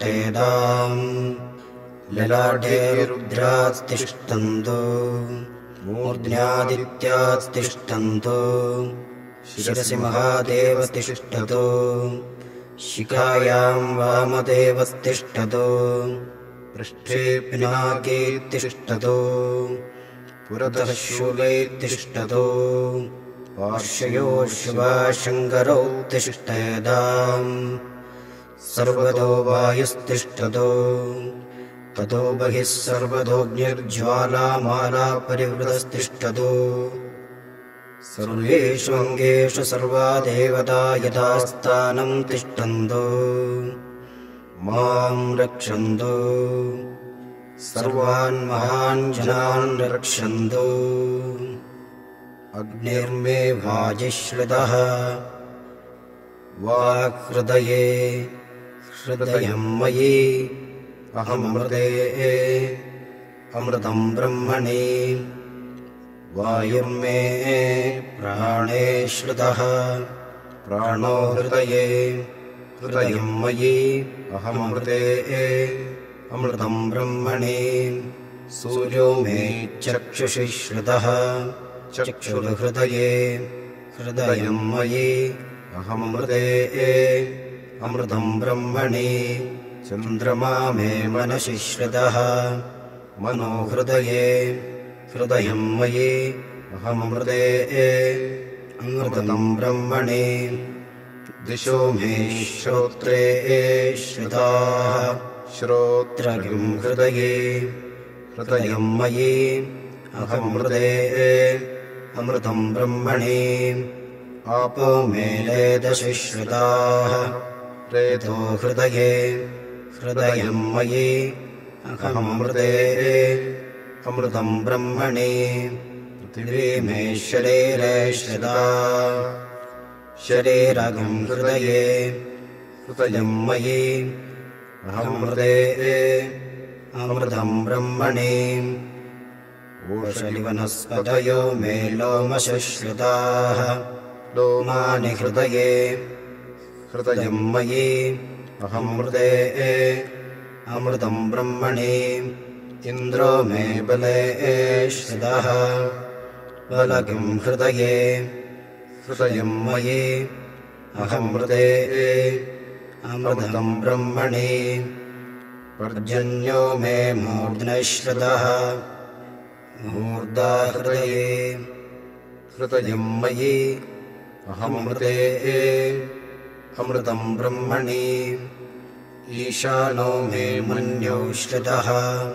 तिष्ठेताम् ललाटे रुद्रास्तिष्ठन्तो मूर्ध्न्यादित्यास्तिष्ठन्तो शिरसि महादेव तिष्ठतो शिखायां वामदेवस्तिष्ठतो पृष्ठे पिनाके तिष्ठतो पुरतः शूले तिष्ठतो पार्श्वयो शिवाशङ्करौ तिष्ठेदाम् सर्वतो वायुस्तिष्ठतो ततो बहिः सर्वतोऽग्निर्ज्वालामाला परिवृतस्तिष्ठतो सर्वेषु अङ्गेषु सर्वा देवता यथास्थानं तिष्ठन्तो मां रक्षन्तु सर्वान् महान् जनान् रक्षन्तु अग्निर्मे वाजिश्रुतः वाक्हृदये हृदयं मयि अहमृते अमृतं ब्रह्मणि वायुर्मे प्राणे श्रुतः प्राणो हृदये हृदयं मयि अहमृते अमृतं ब्रह्मणि सूर्यो मे चक्षुषि श्रुतः चक्षुर्हृदये हृदयं मयि अहमृते अमृतं ब्रह्मणि चन्द्रमा मे मनसि श्रुतः मनो हृदये हृदयं मयि अहमृते अमृतं ब्रह्मणि दिशो मे श्रोत्रे श्रुताः श्रोत्रं हृदये हृदयं मयि अहमृते अमृतं ब्रह्मणि आपो मे रेतसि श्रुताः रेतो हृदये हृदयं मयि अहमृते अमृतं ब्रह्मणि पृथिवी मे शरीरे श्रुता शरीरं हृदये हृदयं मयि अहमृते अमृतं ब्रह्मणि ओषधिवनस्पतयो मे लोमशश्रुताः लोमानि हृदये हृदयं मयि अहमृते अमृतं ब्रह्मणि इन्द्रो मे बले श्रुतः बलगं हृदये हृदयं मयि अहमृते अमृतं ब्रह्मणि पर्जन्यो मे मूर्ध्नश्रुतः मूर्धा हृदये हृदयं मयि अहमृते अमृतं ब्रह्मणि ईशानो मे मन्यो श्रुतः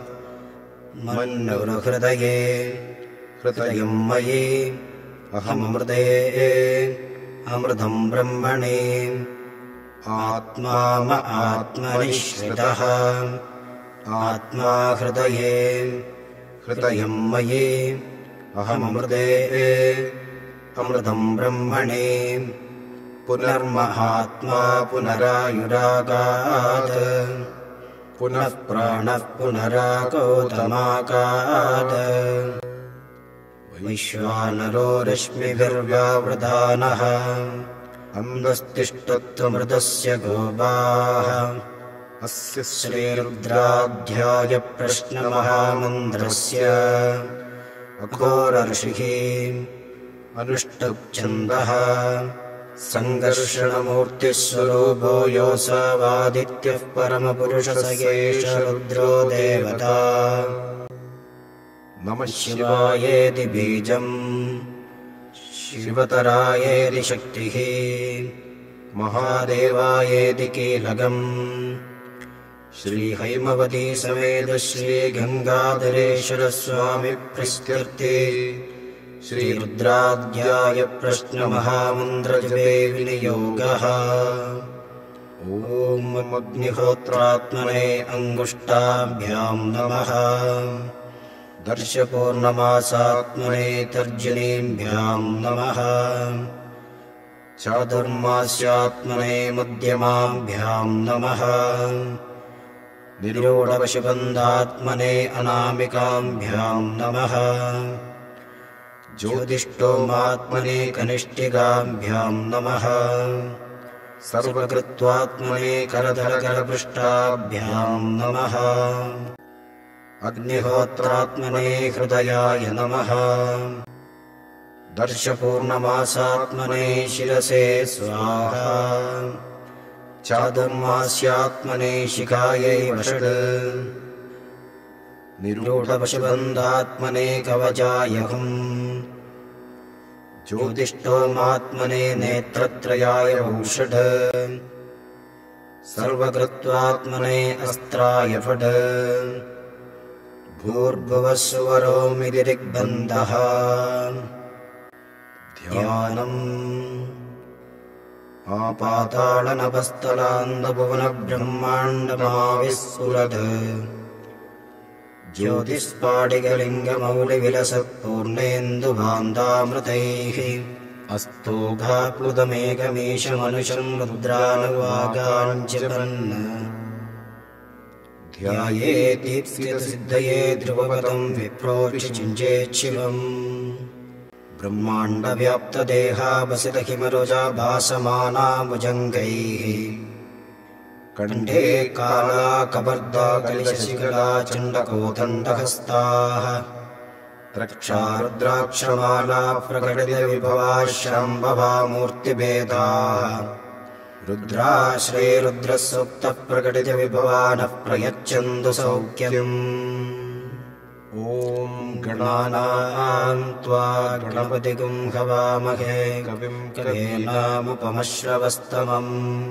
मन्युर्हृदये हृदयं मयि अहमृते अमृतं ब्रह्मणि आत्मा आत्मनि श्रुतः आत्मा हृदये हृदयं मयि अहमृते अमृतं ब्रह्मणि पुनर्महात्मा पुनरायुरागात् पुनः प्राणः पुनरागौतमागात् वैश्वानरो रश्मिभिर्व्यावृतानः अन्धस्तिष्ठत्वमृतस्य गोपाः अस्य श्रीरुद्राध्याय प्रश्नमहामन्त्रस्य अघोरऋषिः अनुष्टुप्छन्दः सङ्घर्षणमूर्तिस्वरूपो योऽसावादित्यः परमपुरुषः एष रुद्रो देवता नमः शिवायेति बीजम् शिवतरायेति शक्तिः महादेवायेति कीलकम् श्रीहैमवती समेत श्रीगङ्गाधरेश्वरस्वामि प्रस्कृते श्रीरुद्राध्याय प्रश्नमहामन्त्रजपे विनियोगः ॐ अग्निहोत्रात्मने अङ्गुष्ठाभ्यां नमः दर्शपूर्णमासात्मने तर्जनीभ्यां नमः चातुर्मास्यात्मने मध्यमाभ्यां नमः निरूढवशबन्धात्मने अनामिकाभ्यां नमः ज्योतिष्ठोमात्मने कनिष्ठिकाभ्यां नमः सर्वकृत्वात्मने करधरकरपृष्ठाभ्यां नमः अग्निहोत्रात्मने हृदयाय नमः। दर्शपूर्णमासात्मने शिरसे स्वाहा। चातुर्मास्यात्मने शिखायै वषट्। निरूढपशुबन्धात्मने कवचाय हुम्। ज्योतिष्ठोमात्मने नेत्रत्रयाय वौषट्। सर्वकृत्वात्मने अस्त्राय फट्। भूर्भुवः सुवरोमिति दिग्बन्धः। ध्यानम् आपातालनभस्तलान्दभुवनब्रह्माण्डमाविस्फुरत्। ज्योतिस्पाटिकलिङ्गमौलिविलसत्पूर्णेन्दुभान्तामृतैः। अस्तोघाप्लुतमेकमीशमनुशं रुद्रानुवागाञ्चिपन्। ध्यायेतीप्सितसिद्धये ध्रुवपदं विप्रोचिञ्चेच्छिवम्। ब्रह्माण्डव्याप्तदेहावसितहिमरुजा भासमाना भुजङ्गैः। कण्ठे काला कबर्दा कलिशशिखला चण्डकोदण्डहस्ताः। रक्षा रुद्राक्षमाला प्रकटितविभवा शाम्भवा मूर्तिभेदाः। रुद्राश्रे रुद्रसूक्तः प्रकटितविभवा नः प्रयच्छन्तु सौख्यम्। ॐ गणानां त्वा गणपतिगुं हवामहे कविं कवीनामुपमश्रवस्तमम्।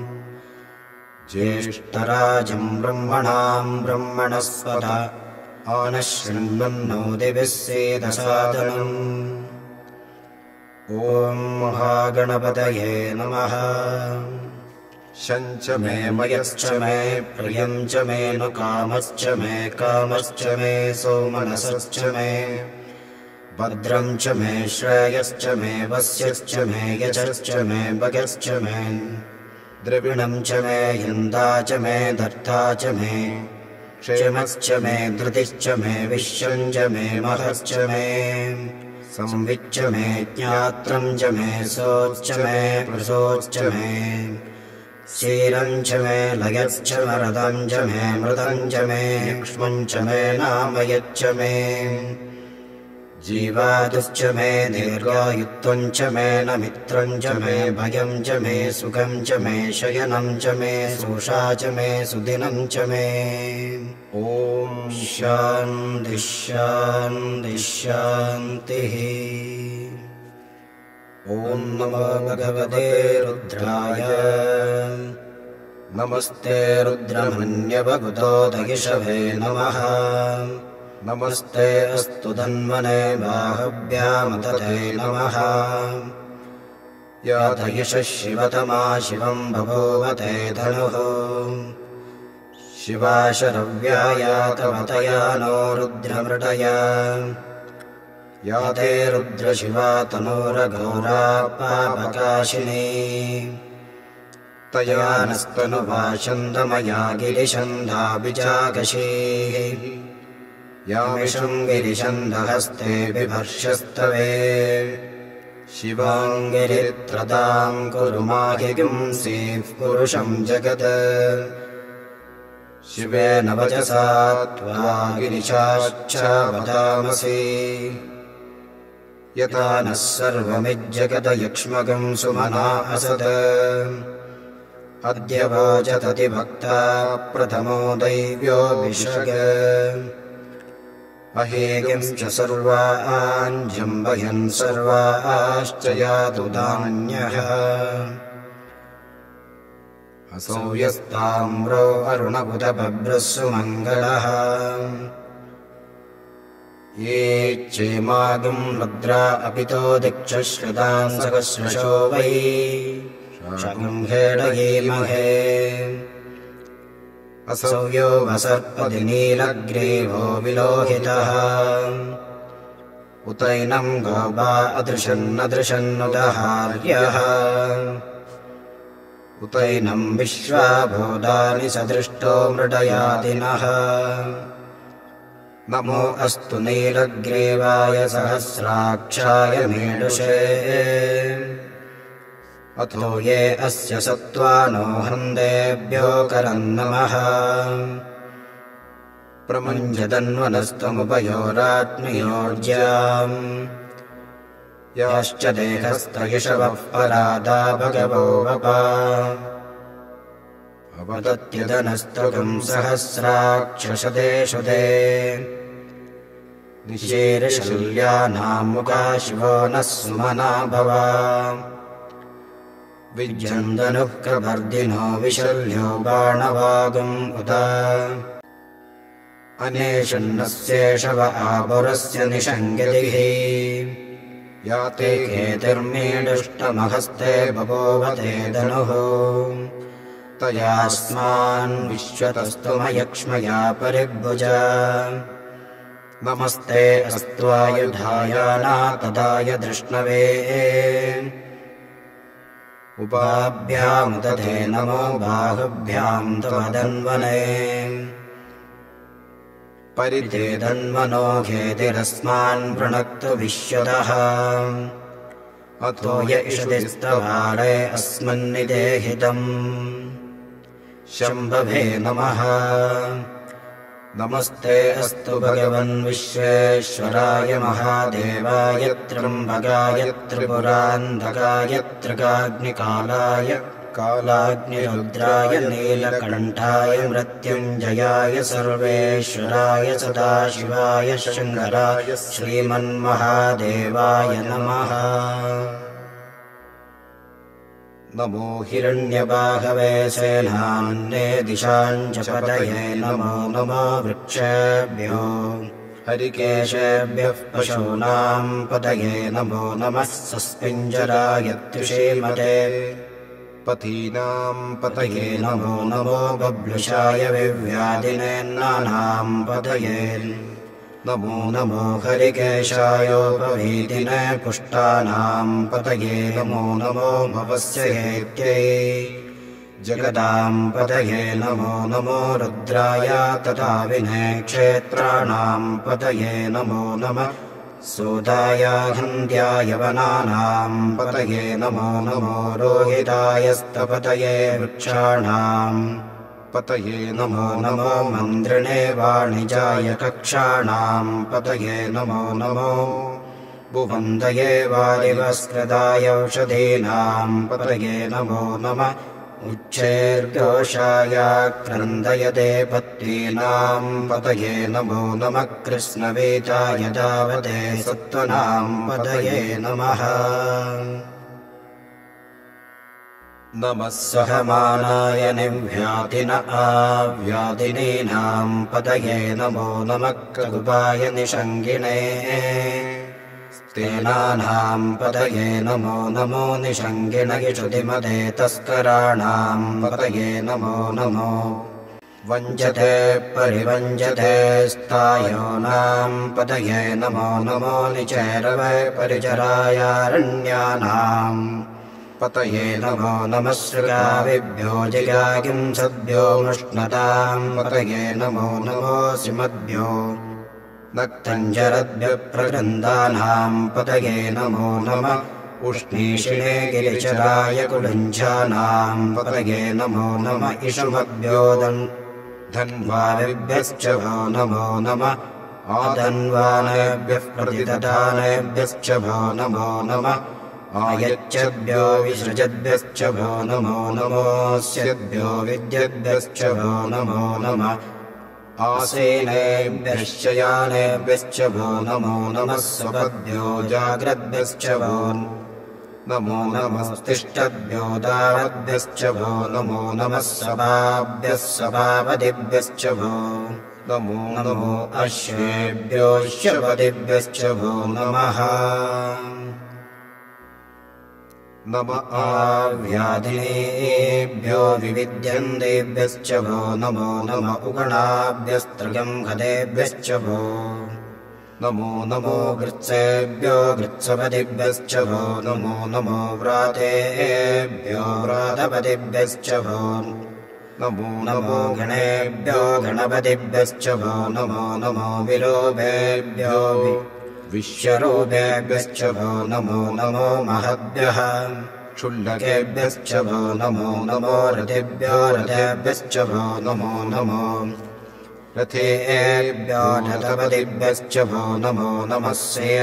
ज्येष्ठराजं ब्रह्मणां ब्रह्मणस्पत आनशृण्वन्नोतिभिः सेदसादनम्। ॐ महागणपतये नमः। शञ्च मे मयश्च मे प्रियं च मे नु कामश्च मे कामश्च मे सोमनसश्च मे भद्रं च मे श्रेयश्च मे वस्यश्च मे यशश्च मे भगश्च मे द्रविणं च मे यन्दा च मे धर्ता च मे क्षेमश्च मे धृतिश्च मे विश्वं च मे महश्च मे संविच्च मे ज्ञात्रं च मे सोच्च मे प्रसोच्च मे क्षीरं च मे लयश्च मरदं च मे मृतं च मे क्ष्मं च मे नामयच्च मे जीवादुश्च मे दीर्घायुत्वं च मे नमित्रं च मे भयं च मे सुखं च मे शयनं च मे सोषा च मे सुदिनं च मे। ॐ शान्तिः शान्तिः शान्तिः। ॐ नमो भगवते रुद्राय। नमस्ते रुद्रमन्यवगुतोदगिषवे नमः। नमस्ते अस्तु धन्वने बाहुभ्यामतते नमः। यातयशः शिवतमा शिवं बभूवते धनुः। शिवा शरव्यायातमतया नो रुद्रमृडया। याते रुद्रशिवा तनूरघोरा पापकाशिनी। तया नस्तनुवा छन्दमया गिरिशन्धाभिजागशीः। यामिषं गिरिशन्धहस्ते बिभर्षस्तवे। शिवाङ्गिरित्रतां कुरु माहिगुंसीः पुरुषं जगत्। शिवेन वचसा त्वा गिरिशाच्छावतामसि। यथा नः सर्वमिज्जगदयक्ष्मगं सुमना असत्। अद्य वोचतति भक्ता प्रथमो दैव्यो विशग। अहेगिंश्च सर्वाञ्जम्बयन् सर्वाश्च यातु धान्यः। असौ यस्ताम्रो अरुणबुधबभ्रस्सु मङ्गलः। ये चेमागुं रुद्रा अपितो दिक्षश्रुतां सहस्रशो वै शगुं हेडयेमहे। असौ यो वसर्पति नीलग्रीवो विलोहितः। उतैनं गोपा अदृशन्नदृशन्नुदहार्यः। उतैनं विश्वाभूतानि सदृष्टो मृडयादिनः। नमो अस्तु नीलग्रीवाय सहस्राक्षाय मीडुषे। अथो ये अस्य सत्त्वानो हन्देभ्यो करन्नमः। प्रमुञ्जतन्वनस्तमुपयोरात्मयोर्ज्याम् याश्च देहस्तयिषवः परादा भगवो वपा अवदत्यदनस्तुकम् सहस्राक्षशदे शुदे निशीर्षल्यानाम् मुखा शिवो नः सुमना भवा विज्यन्दनुः कभर्दिनो विशल्यो बाणवागम् उत अनेषन्नस्येषव आपुरस्य निषङ्गितिः याते केतिर्मीडुष्टमहस्ते बभूवते धनुः तयास्मान् विश्वतस्तुमयक्ष्मया परिभुजा नमस्ते अस्त्वायुधायानातदाय धृष्णवे उपाभ्यामुदधे नमो बाहुभ्याम् त्वदन्वने परिते धन्वनो घेतिरस्मान् वृणक्तु विश्वतः अतो य इषदिस्तवारे अस्मन्निदेहितम् शम्भवे नमः नमस्ते अस्तु भगवन् विश्वेश्वराय महादेवाय त्र्यम्बकाय त्रिपुरान्धकाय त्रिकाग्निकालाय कालाग्निरुद्राय नीलकण्ठाय मृत्युञ्जयाय सर्वेश्वराय सदाशिवाय शङ्कराय श्रीमन्महादेवाय नमः नमो हिरण्यबाहवे सेनान्ये दिशाञ्च पतये नमो नमो वृक्षेभ्यो हरिकेशेभ्यः पशूनां पतये नमो नमः सस्पिञ्जराय त्युषीमते पतीनां पतये नमो नमो बभ्लुषाय विव्याधिनेन्नानां पतये नमो नमो हरिकेशायोपवीतिने पुष्टानां पतये नमो नमो भवस्य हेत्यै जगदां पतये नमो नमो रुद्राय तथा विने क्षेत्राणां पतये नमो नमः सूताय हन्त्याय वनानां पतये नमो नमो रोहितायस्तपतये वृक्षाणां पतये नमो नमो मन्द्रिणे वाणिजाय कक्षाणां पतये नमो नमो भुवन्दये वारिवस्कृताय औषधीनां पतये नमो नमः उच्चैर्घोषाय क्रन्दयते पत्नीनां पतये नमो नमः कृष्णवेताय दावते सत्त्वनां पतये नमः नमः सहमानाय निव्याधिन आव्याधिनीनां पतये नमो नमः ककुपाय निषङ्गिणे स्तेनानां पतये नमो नमो निषङ्गिणयिषुधिमदे तस्कराणां पतये नमो नमो वञ्जते परिवञ्जते स्थायोनां पतये नमो नमो निचैरवे परिचरायारण्यानां पतये नमो नमः श्रुगाविभ्यो जिगागिंसद्भ्यो मुष्णतां पतये नमो नमो सिमद्भ्यो नक्तञ्जरद्भ्यः प्रगृन्दानां पतये नमो नमः उष्णीषिणे गिरिचराय कुलञ्झानां पतये नमो नमः इषुमभ्यो धन्वाविभ्यश्च भो नमो नमः आधन्वानेभ्यः प्रतिददानेभ्यश्च भो नमो नमः आयच्छद्भ्यो विसृजद्भ्यश्च भो नमो नमोऽस्यद्भ्यो विद्यद्भ्यश्च भो नमो नमः आसेनेभ्यश्च यानेभ्यश्च भो नमो नमः स्वपद्भ्यो जाग्रद्भ्यश्च भो नमो नमः तिष्ठद्भ्यो दावद्भ्यश्च भो नमो नमः सभाभ्यः सभापतिभ्यश्च भो नमो नमो अश्वेभ्योऽश्वपतिभ्यश्च भो नमः नम आव्याधिनेभ्यो विविध्यन्तेभ्यश्च भो नमो नम उगणाभ्यस्त्रगम् गदेभ्यश्च भो नमो नमो गृत्सेभ्यो गृत्सपतिभ्यश्च भो नमो नमो व्रातेभ्यो व्रातपतिभ्यश्च भो नमो नमो गणेभ्यो गणपतिभ्यश्च भो नमो नमो विलोभेभ्यो विश्वरूपेभ्यश्च भो नमो नमो महद्भ्यः क्षुल्लकेभ्यश्च भो नमो नमो रथेभ्यो रथेभ्यश्च भो नमो नमो रथेभ्यो रथपतिभ्यश्च वो नमो नमः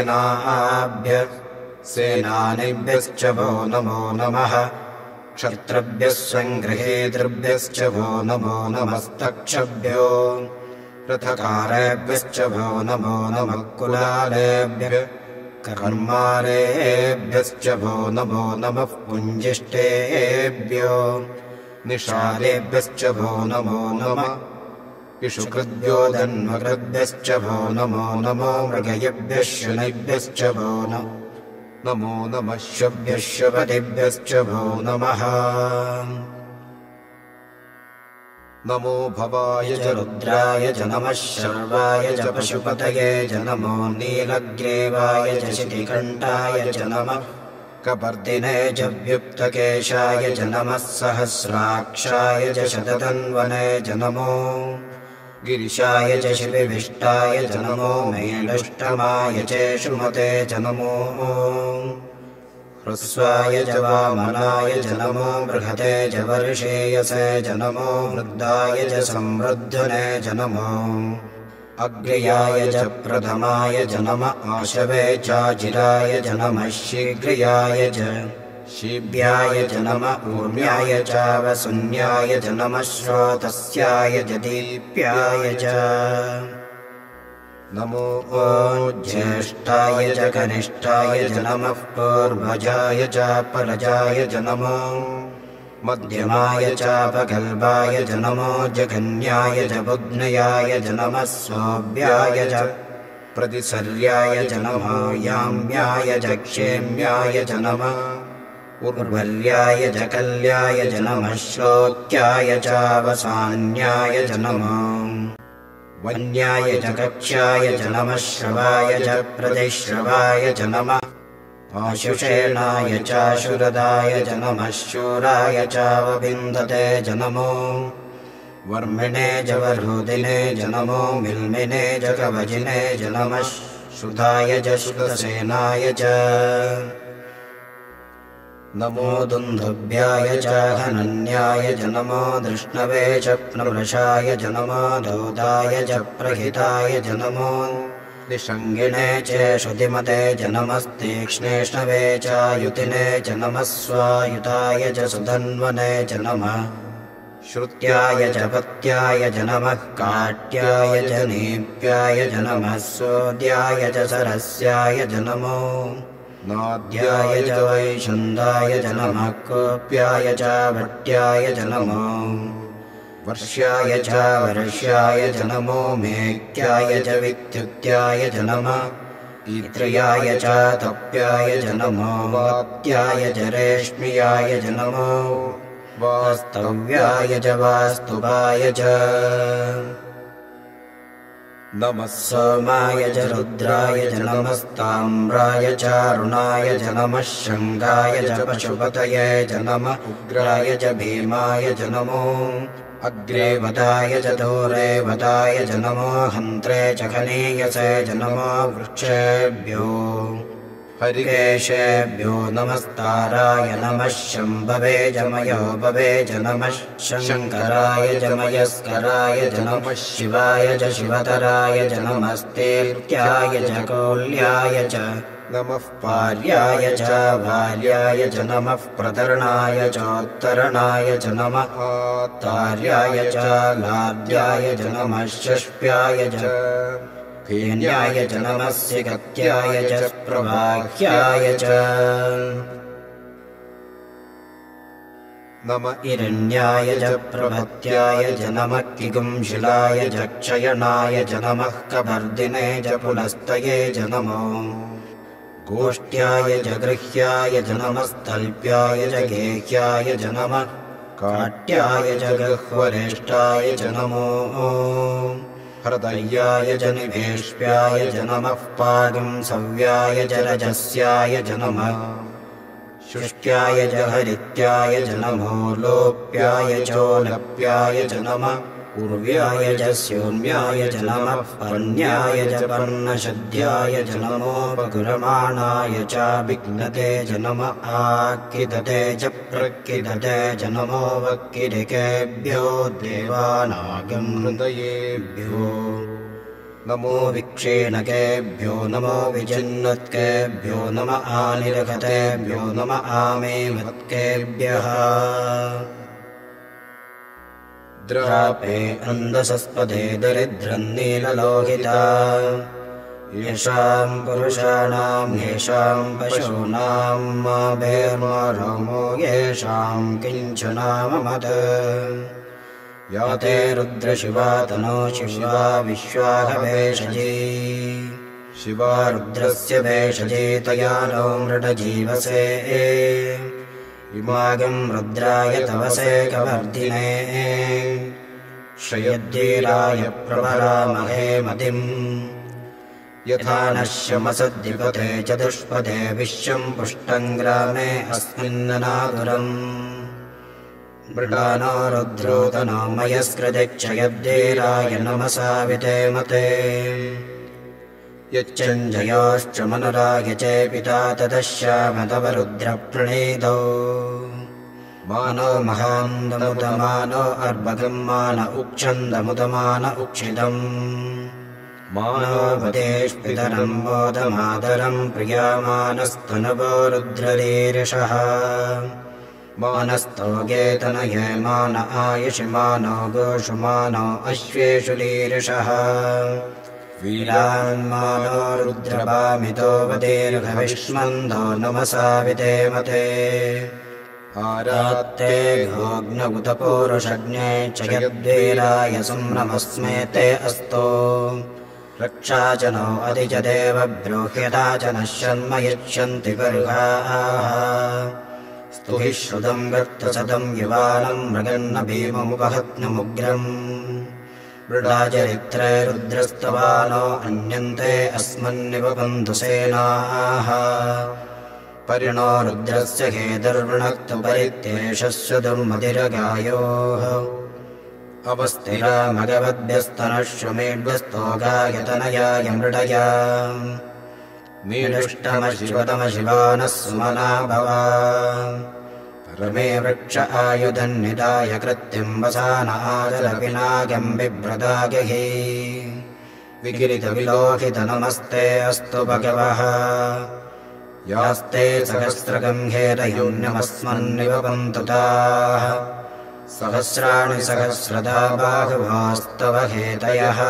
सेनानिभ्यश्च वो नमो नमः क्षत्रभ्यः सङ्गृहीतृभ्यश्च वो नमो नमस्तक्षभ्यो रथकारेभ्यश्च वो नमो नमः कुलालेभ्यः कर्मारेभ्यश्च वो नमो नमः पुञ्जिष्टेभ्यो निषादेभ्यश्च वो नमो नमः इषुकृद्भ्यो धन्वकृद्भ्यश्च वो नमो नमो मृगयेभ्यः शनैभ्यश्च वो नमो नमः शुभ्यः शुभदिभ्यश्च वो नमः नमो भवाय च रुद्राय च नमः शर्वाय च पशुपतये च नमो नीलग्रीवाय च शितिकण्ठाय च नमः कपर्दिने च व्युक्तकेशाय च नमः सहस्राक्षाय च शततन्वने च नमो गिरिशाय च शिविविष्टाय च नमो मेलुष्टमाय चेषुमते च नमो ह्रस्वाय च वामनाय च नमो बृहते च वर्षेयसे च नमो वृद्धाय च संवृद्धने च नमो अग्र्याय च प्रथमाय च नमः आशवे चाचिराय च नमः शीघ्र्याय च शीभ्याय च नमः ऊर्म्याय चावशून्याय च नमः श्रोतस्याय च दीप्याय च नमो ज्येष्ठाय च कनिष्ठाय च नमः पूर्वजाय च परजाय च नमो मध्यमाय चापकल्पाय च नमो जघन्याय च बुध्नयाय च नमः सोऽभ्याय च प्रतिसर्याय च नमो याम्याय च क्षेम्याय च नमः उर्वल्याय च कल्याय च नमः श्लोक्याय चावसान्याय च नमः वन्याय च कक्ष्याय च नमः श्रवाय च प्रतिश्रवाय च नमः आशुषेणाय चाशुरदाय च नमः शूराय चावबिन्दते च नमो वर्मिणे च वरुदिने च नमो मिल्मिने च कवचिने च नमः श्रुताय च श्रुतसेनाय च नमो दुन्दुभ्याय च हनन्याय च नमो धृष्णवे च प्नवृषाय च नमो दूताय च प्रहिताय च नमो निषङ्गिणे च श्रुतिमते च नमस्तीक्ष्णेष्णवे च युतिने च नमः स्वायुताय च सुधन्वने च नमः श्रुत्याय च पत्याय च नमः काट्याय च नीप्याय च नमः सोद्याय च सरस्याय च नमो नाद्याय च वैशन्दाय च नमः कोप्याय च भट्याय च नमो वर्ष्याय च वर्ष्याय च नमो मेक्याय च विद्युत्याय च नमः ईत्रयाय च तप्याय च नमो वात्याय च रेश्म्याय च नमो वास्तव्याय च वास्तुवाय च नमः सोमाय च रुद्राय च नमस्ताम्राय च अरुणाय च नमः शङ्गाय च पशुपतये च नमः उग्राय च भीमाय च नमो अग्रे वदाय च दूरे वदाय च नमो हन्त्रे च खनीयसे च नमो वृक्षेभ्यो हरिकेशेभ्यो नमस्ताराय नमः शम्भवे च मयोभवे च नमः शङ्कराय च मयस्कराय च नमः शिवाय च शिवतराय च नमस्तेत्याय च कौल्याय च नमः पार्याय च भार्याय च नमः प्रतरणाय चोत्तरणाय च नमः तार्याय च लाद्याय च नमः षष्प्याय च फेन्याय च नमः सिकत्याय च प्रवाह्याय च नमः इरण्याय च प्रभत्याय च नमः किगुंशिलाय च क्षयणाय च नमः कपर्दिने च पुलस्तये च नमो गोष्ठ्याय च गृह्याय च नमस्तल्प्याय च गेह्याय च नमः काट्याय च गह्वरेष्ठाय च नमो हृदयाय च निभेष्प्याय च नमः पागुंसव्याय च रजस्याय च नमः शुष्ट्याय च हरित्याय च नमो लोप्याय चोलप्याय च नमः पूर्व्याय च स्योम्याय च नमः पर्ण्याय च पर्णशद्याय च नमोपकुरमाणाय च विघ्नते च नमः आक्किदते च प्रक्किदते च नमो वक्किरिकेभ्यो देवानागं हृदयेभ्यो नमो विक्षेणकेभ्यो नमो विजिन्नत्केभ्यो नम आनिर्गतेभ्यो नम आमेमत्केभ्यः द्रापे अन्धसस्पदे दरिद्रन्नीललोहिता येषां पुरुषाणां येषां पशूनां माभेर्मरोमो येषां किञ्चनाममद या ते रुद्रशिवा तनो शिवा विश्वाहभेषजी शिवा रुद्रस्य भेषजी तया नो मृडजीवसे इमागं रुद्राय तवसे कवर्धिने श्रयद्वीराय प्रभरामहे मतिम् यथा नश्यमसद्विपथे चतुष्पथे विश्वं पुष्टं ग्रामे अस्मिन्ननादुरम् मृडानो रुद्रोतनो मयस्कृदिक्षयद्वीराय नमसा विधेमते यच्चञ्जयोश्च मनुराय च पिता तदश्यामतव रुद्रप्रणीतौ मानो महान्दमुदमानो अर्भगं मान उक्षन्दमुदमान उक्षितम् मानो वदेष्पितरं मोदमादरं प्रियामानस्तनवो रुद्ररीरिषः मानस्तोगेतनये मान आयुषि मानो गोषु मानो अश्वेषु लीरिषः वीरान्मानो रुद्रभामितो वदेर्घविष्मन्दो नमसा विधेमते आरात्ते घोग्नगुतपूरुषज्ञे च यद्वीराय संनमस्मे ते अस्तो रक्षा च नो अधि च देवब्रूह्यता च नश्यन्म यच्छन्ति गर्गाः स्तुहि श्रुतं गर्तसदं युवानं मृगन्न भीममुपहत्नमुग्रम् मृडाचरित्रे रुद्रस्तवानो अन्यन्ते अस्मन्निवपन्तु सेनाः परिणो रुद्रस्य हेतुर्वृणक्तु परित्येषस्य दुर्मतिरगायोः अवस्थिरामगवद्भ्यस्तनश्वमेभ्यस्तोगायतनयाय मृडया मीडुष्टमशिवतमशिवानः सुमना भवा रमे वृक्ष आयुधन्निदाय कृत्यं वसान आदरपिनागं बिभ्रदागहि विकिरितविलोहित नमस्ते अस्तु भगवः यास्ते सहस्रगंहेरयुण्यमस्मन्निवपन्तु ताः सहस्राणि सहस्रदा बाहुवास्तव हेतयः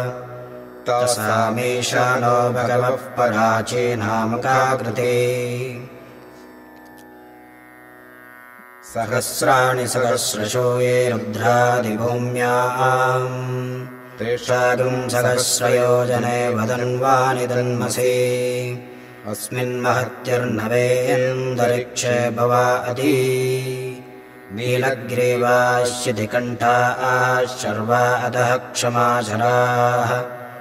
तासामीशानो भगवः पराचीनामुकाकृति सहस्राणि सहस्रशो ये रुद्रादिभूम्याम् तेषागं सहस्रयोजने वदन्वानि तन्मसि अस्मिन्महत्यर्नवेन्दरिक्षे भवा अदी नीलग्रीवाश्यतिकण्ठा शर्वा अधः क्षमाचराः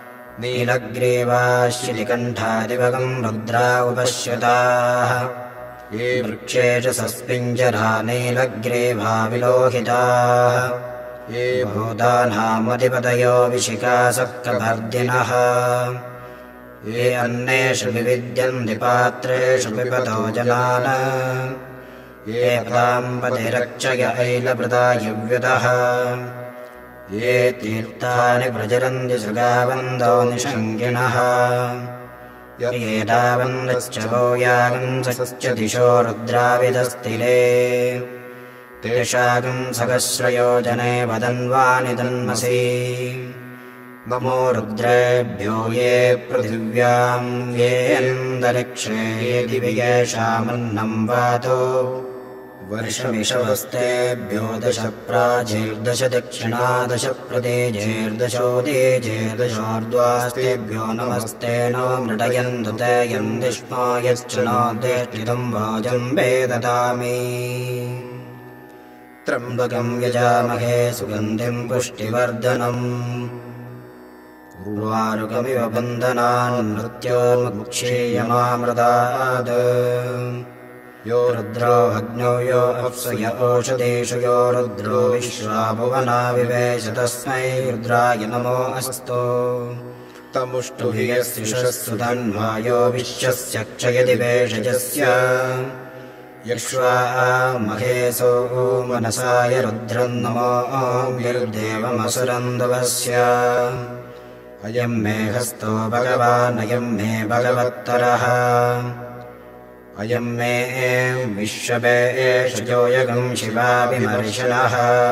नीलग्रीवाश्यतिकण्ठादिवगं रुद्रा उपश्यताः ये वृक्षेषु सस्मिञ्जरा नीलग्रीवा विलोहिताः ये भूतानामधिपतयो विशिखासक्कभर्दिनः ये अन्नेषु विविद्यन्ति पात्रेषु पिबतो जनान् ये पदाम्पतिरक्षय ऐलभृतायुव्युतः ये तीर्थानि प्रचरन्ति सुगावन्दो निषङ्गिणः ये दावन्दश्च वो यागंसश्च दिशो रुद्राविदस्तिले तेषागं सहस्रयोजने वदन्वानि तन्मसि नमो रुद्रेभ्यो ये पृथिव्यां ये अन्तरिक्षे ये दिवि येषामन्नं वातो वर्षमिषवस्तेभ्यो दश प्राचीर्दश दक्षिणा दश प्रदेजेर्दशोदीजेर्दशोर्ध्वास्तेभ्यो नमस्ते नो मृडयन्तु ते यन्दिष्मा यश्च नो देष्टितं भोजं वेददामि त्र्यम्बकं यजामहे सुगन्धिं पुष्टिवर्धनम् उर्वारुकमिव बन्धनान् मृत्योर्मुक्षीयमामृतात् यो रुद्रो अग्नौ यो अप्सु य ओषधीषु यो रुद्रो विश्वा भुवना विवेश तस्मै रुद्राय नमो अस्तु तमुष्टुभियस्युषस्सु धन्वा यो विश्वस्य क्षयति वेषजस्य यक्ष्वा महेशो मनसाय रुद्रं नमो निर्देवमसुरन्दवस्य अयं मे हस्तो भगवान् अयं मे भगवत्तरः अयं मे विश्ववेशजो यगं शिवाभिमर्शनः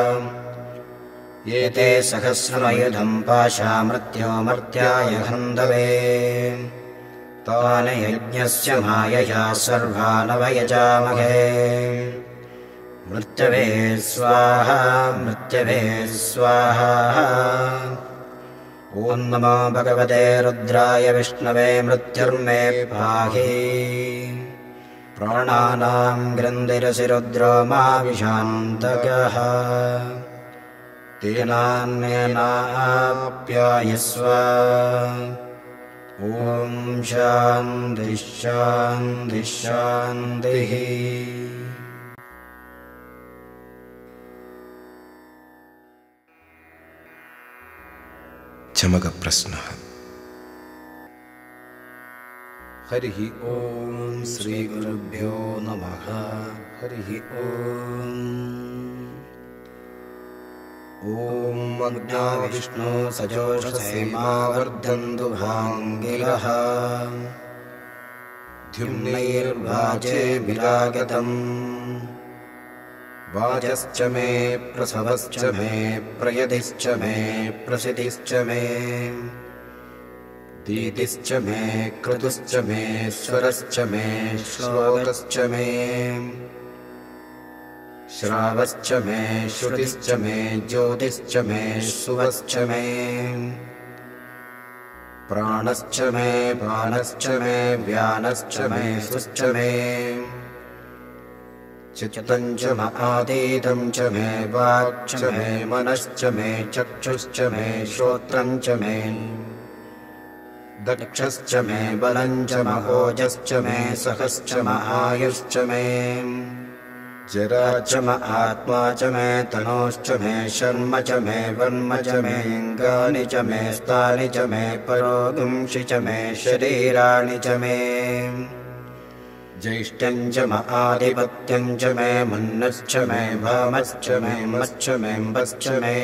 एते सहस्रमयुधं पाशा मृत्यो मर्त्याय हन्दवे तान् यज्ञस्य मायया सर्वानवयजामहे मृत्यवे स्वाहा मृत्यवे स्वाहा ॐ नमो भगवते रुद्राय विष्णवे मृत्युर्मे पाहि प्राणानां ग्रन्थिरसि रुद्रो मा विशान्तकः तेनान्येनाप्यायस्व ॐ शान्तिः शान्तिः शान्तिः चमकप्रश्नः हरिः ॐ श्रीगुरुभ्यो नमः हरिः ॐ अग्नाविष्णो सजोषसे मा वर्धन्तु भाङ्गिरः द्युम्नैर्वाजे विरागतम् वाजश्च मे प्रसवश्च मे प्रयतिश्च मे प्रसिद्धिश्च मे दीतिश्च मे क्रतुश्च मे स्वरश्च मे श्लोकश्च मे श्रावश्च मे श्रुतिश्च मे ज्योतिश्च मे सुवश्च मे प्राणश्च मे पानश्च मे व्यानश्च मे सुश्च मे चित्तं च महातीतं च मे वाक् च मे मनश्च मे चक्षुश्च मे श्रोत्रं च मे दक्षश्च मे बलं च महोजश्च मे सहश्च महायुश्च मे जरा च महात्मा च मे तनोश्च मे शर्म च मे वर्म च मे अङ्गानि च मे स्थानि च मे परोगुंषि च मे शरीराणि च मे ज्येष्ठं च महाधिपत्यं च मे मन्नश्च मे भामश्च मे मश्च मे म्बश्च मे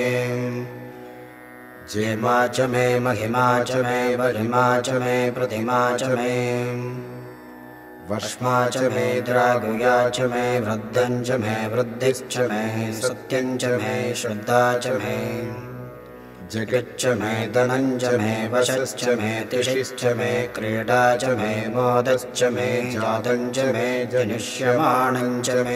जेमा च मे महिमा च मे वरिमा च मे प्रतिमा च मे वर्ष्मा च मे द्रागुया च मे वृद्धं च मे वृद्धिश्च मे सत्यं च मे श्रद्धा च मे जगच्च मे धनं च मे वशश्च मे तिशिश्च मे क्रीडा च मे मोदश्च मे जातं च मे जनिष्यमाणं च मे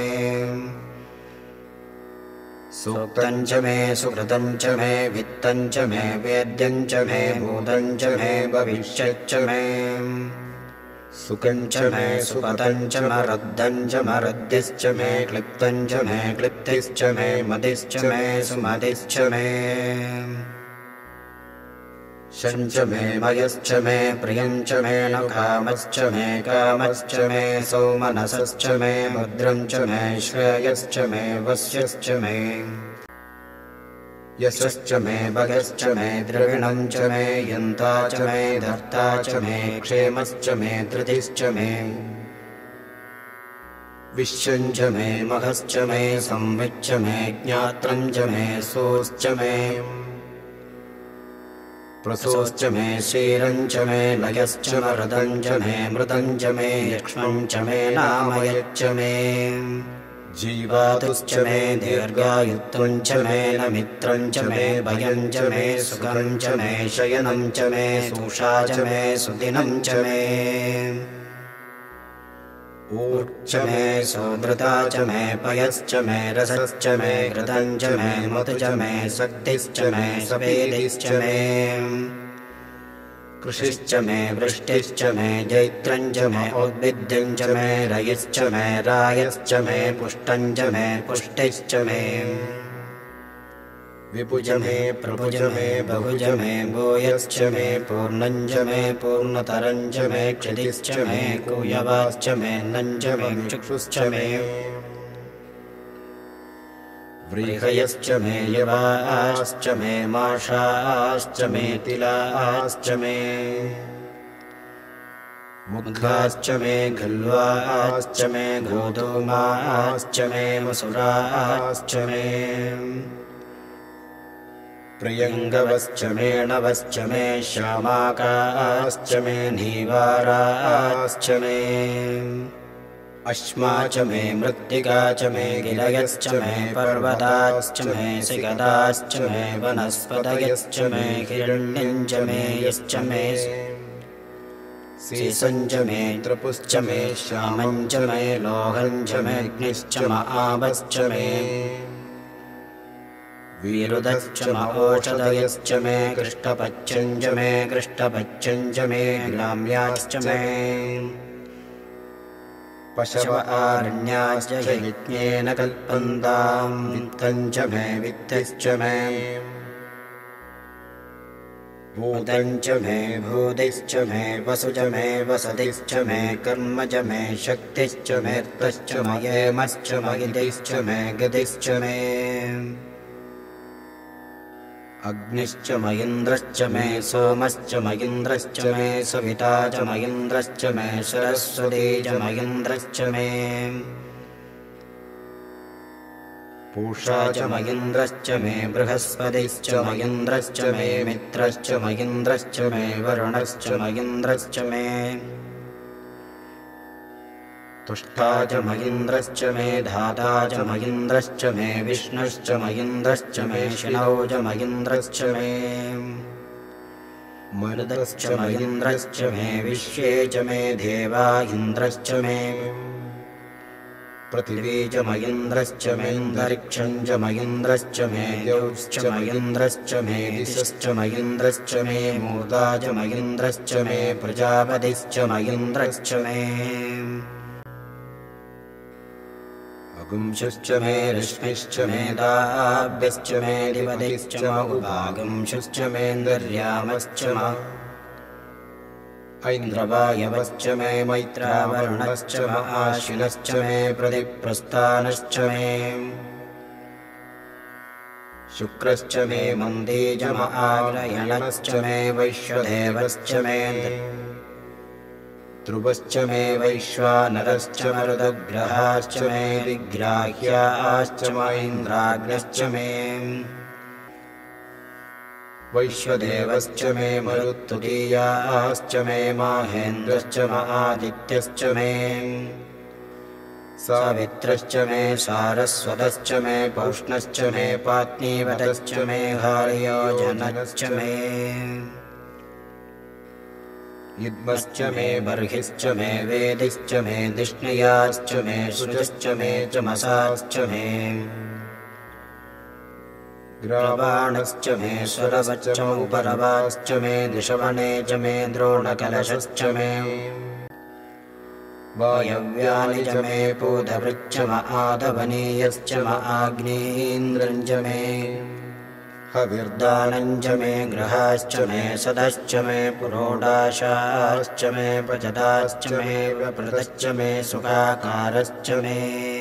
सूक्तं च मे सुकृतं च मे वित्तं च मे वेद्यं च मे भूतं च मे भविष्यच्च मे सुखं च मे सुपतं च मरद्धं च मरद्दिश्च मे क्लिप्तं च मे क्लिप्तिश्च मे मदिश्च मे सुमदिश्च मे शं च मे मयश्च मे प्रियं च मे न कामश्च मे कामश्च मे सौमनसश्च मे भद्रं च मे श्रेयश्च मे वस्यश्च मे यशश्च मे भगश्च मे द्रविणं च मे यन्ता च मे धर्ता च मे क्षेमश्च मे धृतिश्च मे विश्वं च मे महश्च मे संविच्च मे ज्ञात्रं च मे सोश्च मे प्रसोश्च मे क्षीरं च मे लयश्च मरदं च मे मृतं च मे यक्ष्मं च मे नामयच्च मे जीवातुश्च मे दीर्घायुत्वं च मे नमित्रं च मे भयं च मे सुखं च मे शयनं च मे सूषा च मे सुदिनं च मे ऊर्च मे सोदृता च मे पयश्च मे रसश्च मे घृतं च मे मधु च मे शक्तिश्च मे सवेदिश्च मे कृषिश्च मे वृष्टिश्च मे जैत्रं च मे औद्भिद्यं च मे रयिश्च मे रायश्च मे पुष्टं च मे पुष्टिश्च मे विपुज मे प्रभुज मे बहुज मे भूयश्च मे पूर्णञ्च मे पूर्णतरञ्च मे क्षितिश्च मे कूयवाश्च मे नञ्च मे चक्षुश्च मे व्रीहयश्च मे यवाश्च मे माषाश्च मे तिलाश्च मे मुद्गाश्च मे घल्वाश्च मे गोधूमाश्च मे मसुराश्च मे प्रियङ्गवश्च मे नवश्च मे श्यामाकाश्च मे नीवाराश्च मे अश्मा च मे मृत्तिका च मे गिरयश्च मे पर्वताश्च मे सिगदाश्च मे वनस्पतयश्च मे हिरण्यञ्च मे यश्च मे सीसञ्च मे त्रिपुश्च मे श्यामञ्च मे लोहञ्च मे अग्निश्च महावश्च मे वीरुदश्च महोषधयश्च मे कृष्टपच्यञ्च मे कृष्टपच्यञ्च मे ग्राम्याश्च मे पशव आरण्याश्च यज्ञेन कल्पन्ताम् वित्तञ्च मे वित्तिश्च मे भूतञ्च मे भूतिश्च मे वसुज मे वसतिश्च मे कर्मज मे शक्तिश्च मेऽर्थश्च मयेमश्च महितिश्च मे गतिश्च मे अग्निश्च मयिन्द्रश्च मे सोमश्च मयिन्द्रश्च मे सविता च मयिन्द्रश्च मे सरस्वती च मयिन्द्रश्च मे पूषा च मयिन्द्रश्च मे बृहस्पतिश्च मयिन्द्रश्च मे मित्रश्च मयिन्द्रश्च मे वरुणश्च मयिन्द्रश्च मे तुष्टा च मयिन्द्रश्च मे धाता च मयिन्द्रश्च मे विष्णुश्च मयिन्द्रश्च मे शिनौ च मयिन्द्रश्च मे मरुदश्च मयिन्द्रश्च मे विश्वे च मे देवा इन्द्रश्च मे पृथिवी च मयिन्द्रश्च मेऽन्तरिक्षं च मयिन्द्रश्च मे द्यौश्च मयिन्द्रश्च मे दिशश्च मयिन्द्रश्च मे मूर्धा च मयिन्द्रश्च मे प्रजापतिश्च मयिन्द्रश्च मे अगुंशुश्च मे रश्मिश्च मे दाभ्यश्च मे दिवतिश्च उपागुंशुश्च मेऽन्तर्यामश्च ऐन्द्रवायवश्च मे मैत्रावरुणश्च आश्विनश्च मे प्रतिप्रस्थानश्च मे शुक्रश्च मे मन्दीज आग्रयणश्च मे वैश्वदेवश्च मे ध्रुवश्च मे वैश्वानरश्च मरुदग्रहाश्च मे विग्राह्याश्च महेन्द्राग्नश्च मे वैश्वदेवश्च मे मरुत्तुतीयाश्च मे माहेन्द्रश्च आदित्यश्च मे सावित्रश्च मे सारस्वतश्च मे पौष्णश्च मे पात्नीवतश्च मे हार्योजनश्च मे युग्मश्च मे बर्हिश्च मे वेदिश्च मे दिष्णयाश्च मे शुचश्च मे चमसाश्च मे ग्रावाणश्च मे सुरवश्च उपरवाश्च मे दिशवने च मे द्रोणकलशश्च मे वायव्यानि च मे पूतभृच्च आदवनीयश्च आग्नेन्द्रं च मे हविर्दानं च मे ग्रहाश्च मे सदश्च मे पुरोडाशाश्च मे पचदाश्च मे वप्रतश्च मे सुखाकारश्च मे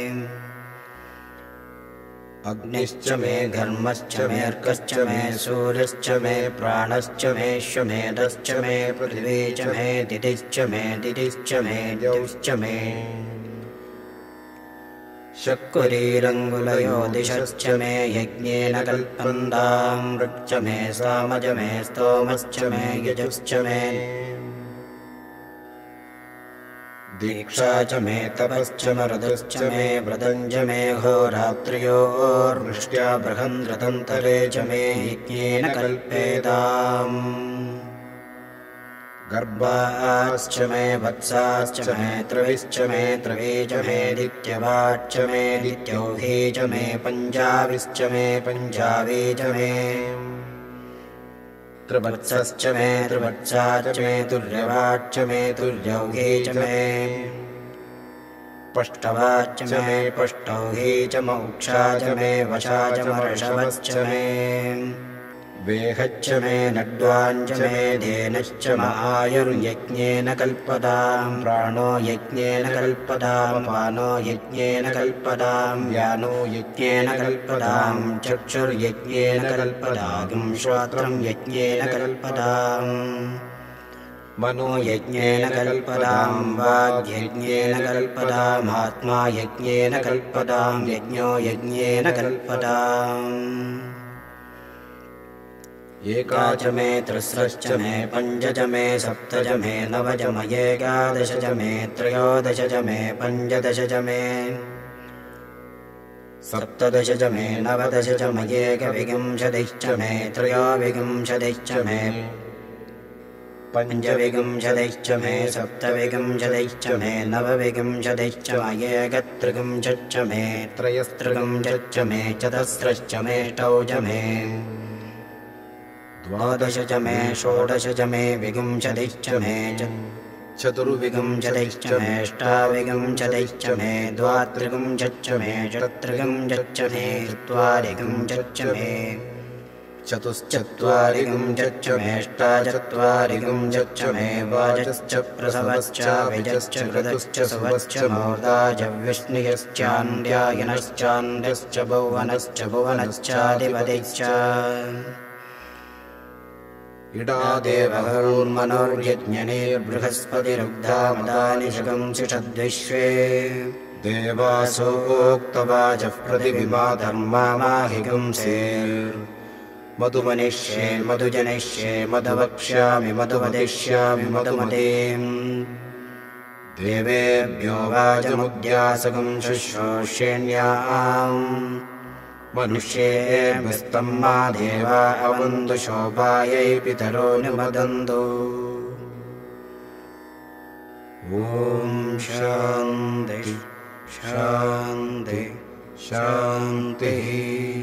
अग्निश्च मे घर्मश्च मेऽर्कश्च मे सूर्यश्च मे प्राणश्च मे श्वमेधश्च मे पृथिवी च मे दितिश्च मे दितिश्च मे द्यौश्च मे शक्कुरीरङ्गुलयो दिशश्च मे यज्ञेन कल्पन्ताम् ऋक्च मे सामज मे स्तोमश्च मे यजुश्च मे दीक्षा च मे तपश्च मरुदश्च मे व्रतं च मे होरात्र्योर्वृष्ट्या बृहन्द्रतन्तरे च मे यज्ञेन कल्पेताम् गर्भाश्च मे वत्साश्च मे त्रविश्च मे त्रवी च मे दित्यवाच्च मे दित्यौही च मे पञ्जाविश्च मे पञ्जावी च मे त्रिवत्सश्च मे त्रिवत्सा च मे तुर्यवाच्च मे तुर्यौही च मे पष्टवाच्च मे पष्टौ हि च मोक्षाच मे वशाच मर्षवश्च मे वेहच्च मे नड्वाञ्च मे धेनश्च म आयुर्यज्ञेन कल्पतां प्राणो यज्ञेन कल्पतां पानो यज्ञेन कल्पतां व्यानो यज्ञेन कल्पतां चक्षुर्यज्ञेन कल्पतां श्रोत्रं यज्ञेन कल्पताम् मनो यज्ञेन कल्पतां वाग्यज्ञेन कल्पताम् आत्मा यज्ञेन कल्पतां यज्ञो यज्ञेन कल्पताम् एकाच मे त्रिस्रश्च मे पञ्चच मे सप्तच मे नवच मयेकादश च मे त्रयोदश च मे पञ्चदश च मे सप्तदश च मे नवदश च मयेकविंशतिश्च मे त्रयोविंशतिश्च मे पञ्चविंशतिश्च मे सप्तविंशतिश्च मे नवविंशतिश्च मयेकत्रिंशच्च मे त्रयस्त्रिंशच्च मे चतस्रश्च मेष्टौ च मे द्वादश च मे षोडश च मे विंशतिश्च मे चतुर्विंशतिश्च मेष्टाविंशतिश्च मे द्वात्रिंशच्च मे चतुर्विंशच्च मे चत्वारिंशच्च मे चतुश्चत्वारिंशच्च मेष्टाचत्वारिंशच्च मे वाजश्च प्रसवश्च विजश्च घृतश्च सुवश्च मूर्धाच विष्णुयश्चान्द्यायनश्चान्द्यश्च भुवनश्च भुवनश्चाधिपतिश्च इडादेवहूर्मनोर्यज्ञनेर्बृहस्पतिरुग्धामदानि शगंसिषद्विश्वे देवासोक्तवाचः प्रतिभिमा धर्मामाहिगुंसेर् मधुमनिष्ये मधुजनिष्ये मधुवक्ष्यामि मधुवदिष्यामि मधुमतीम् देवेभ्यो वाचमुद्यासगं शुश्रूष्येण्याम् मनुष्येभ्यस्तं मा देवा अवन्तु शोभायै पितरो निमदन्तु ॐ शान्ति शान्ति शान्तिः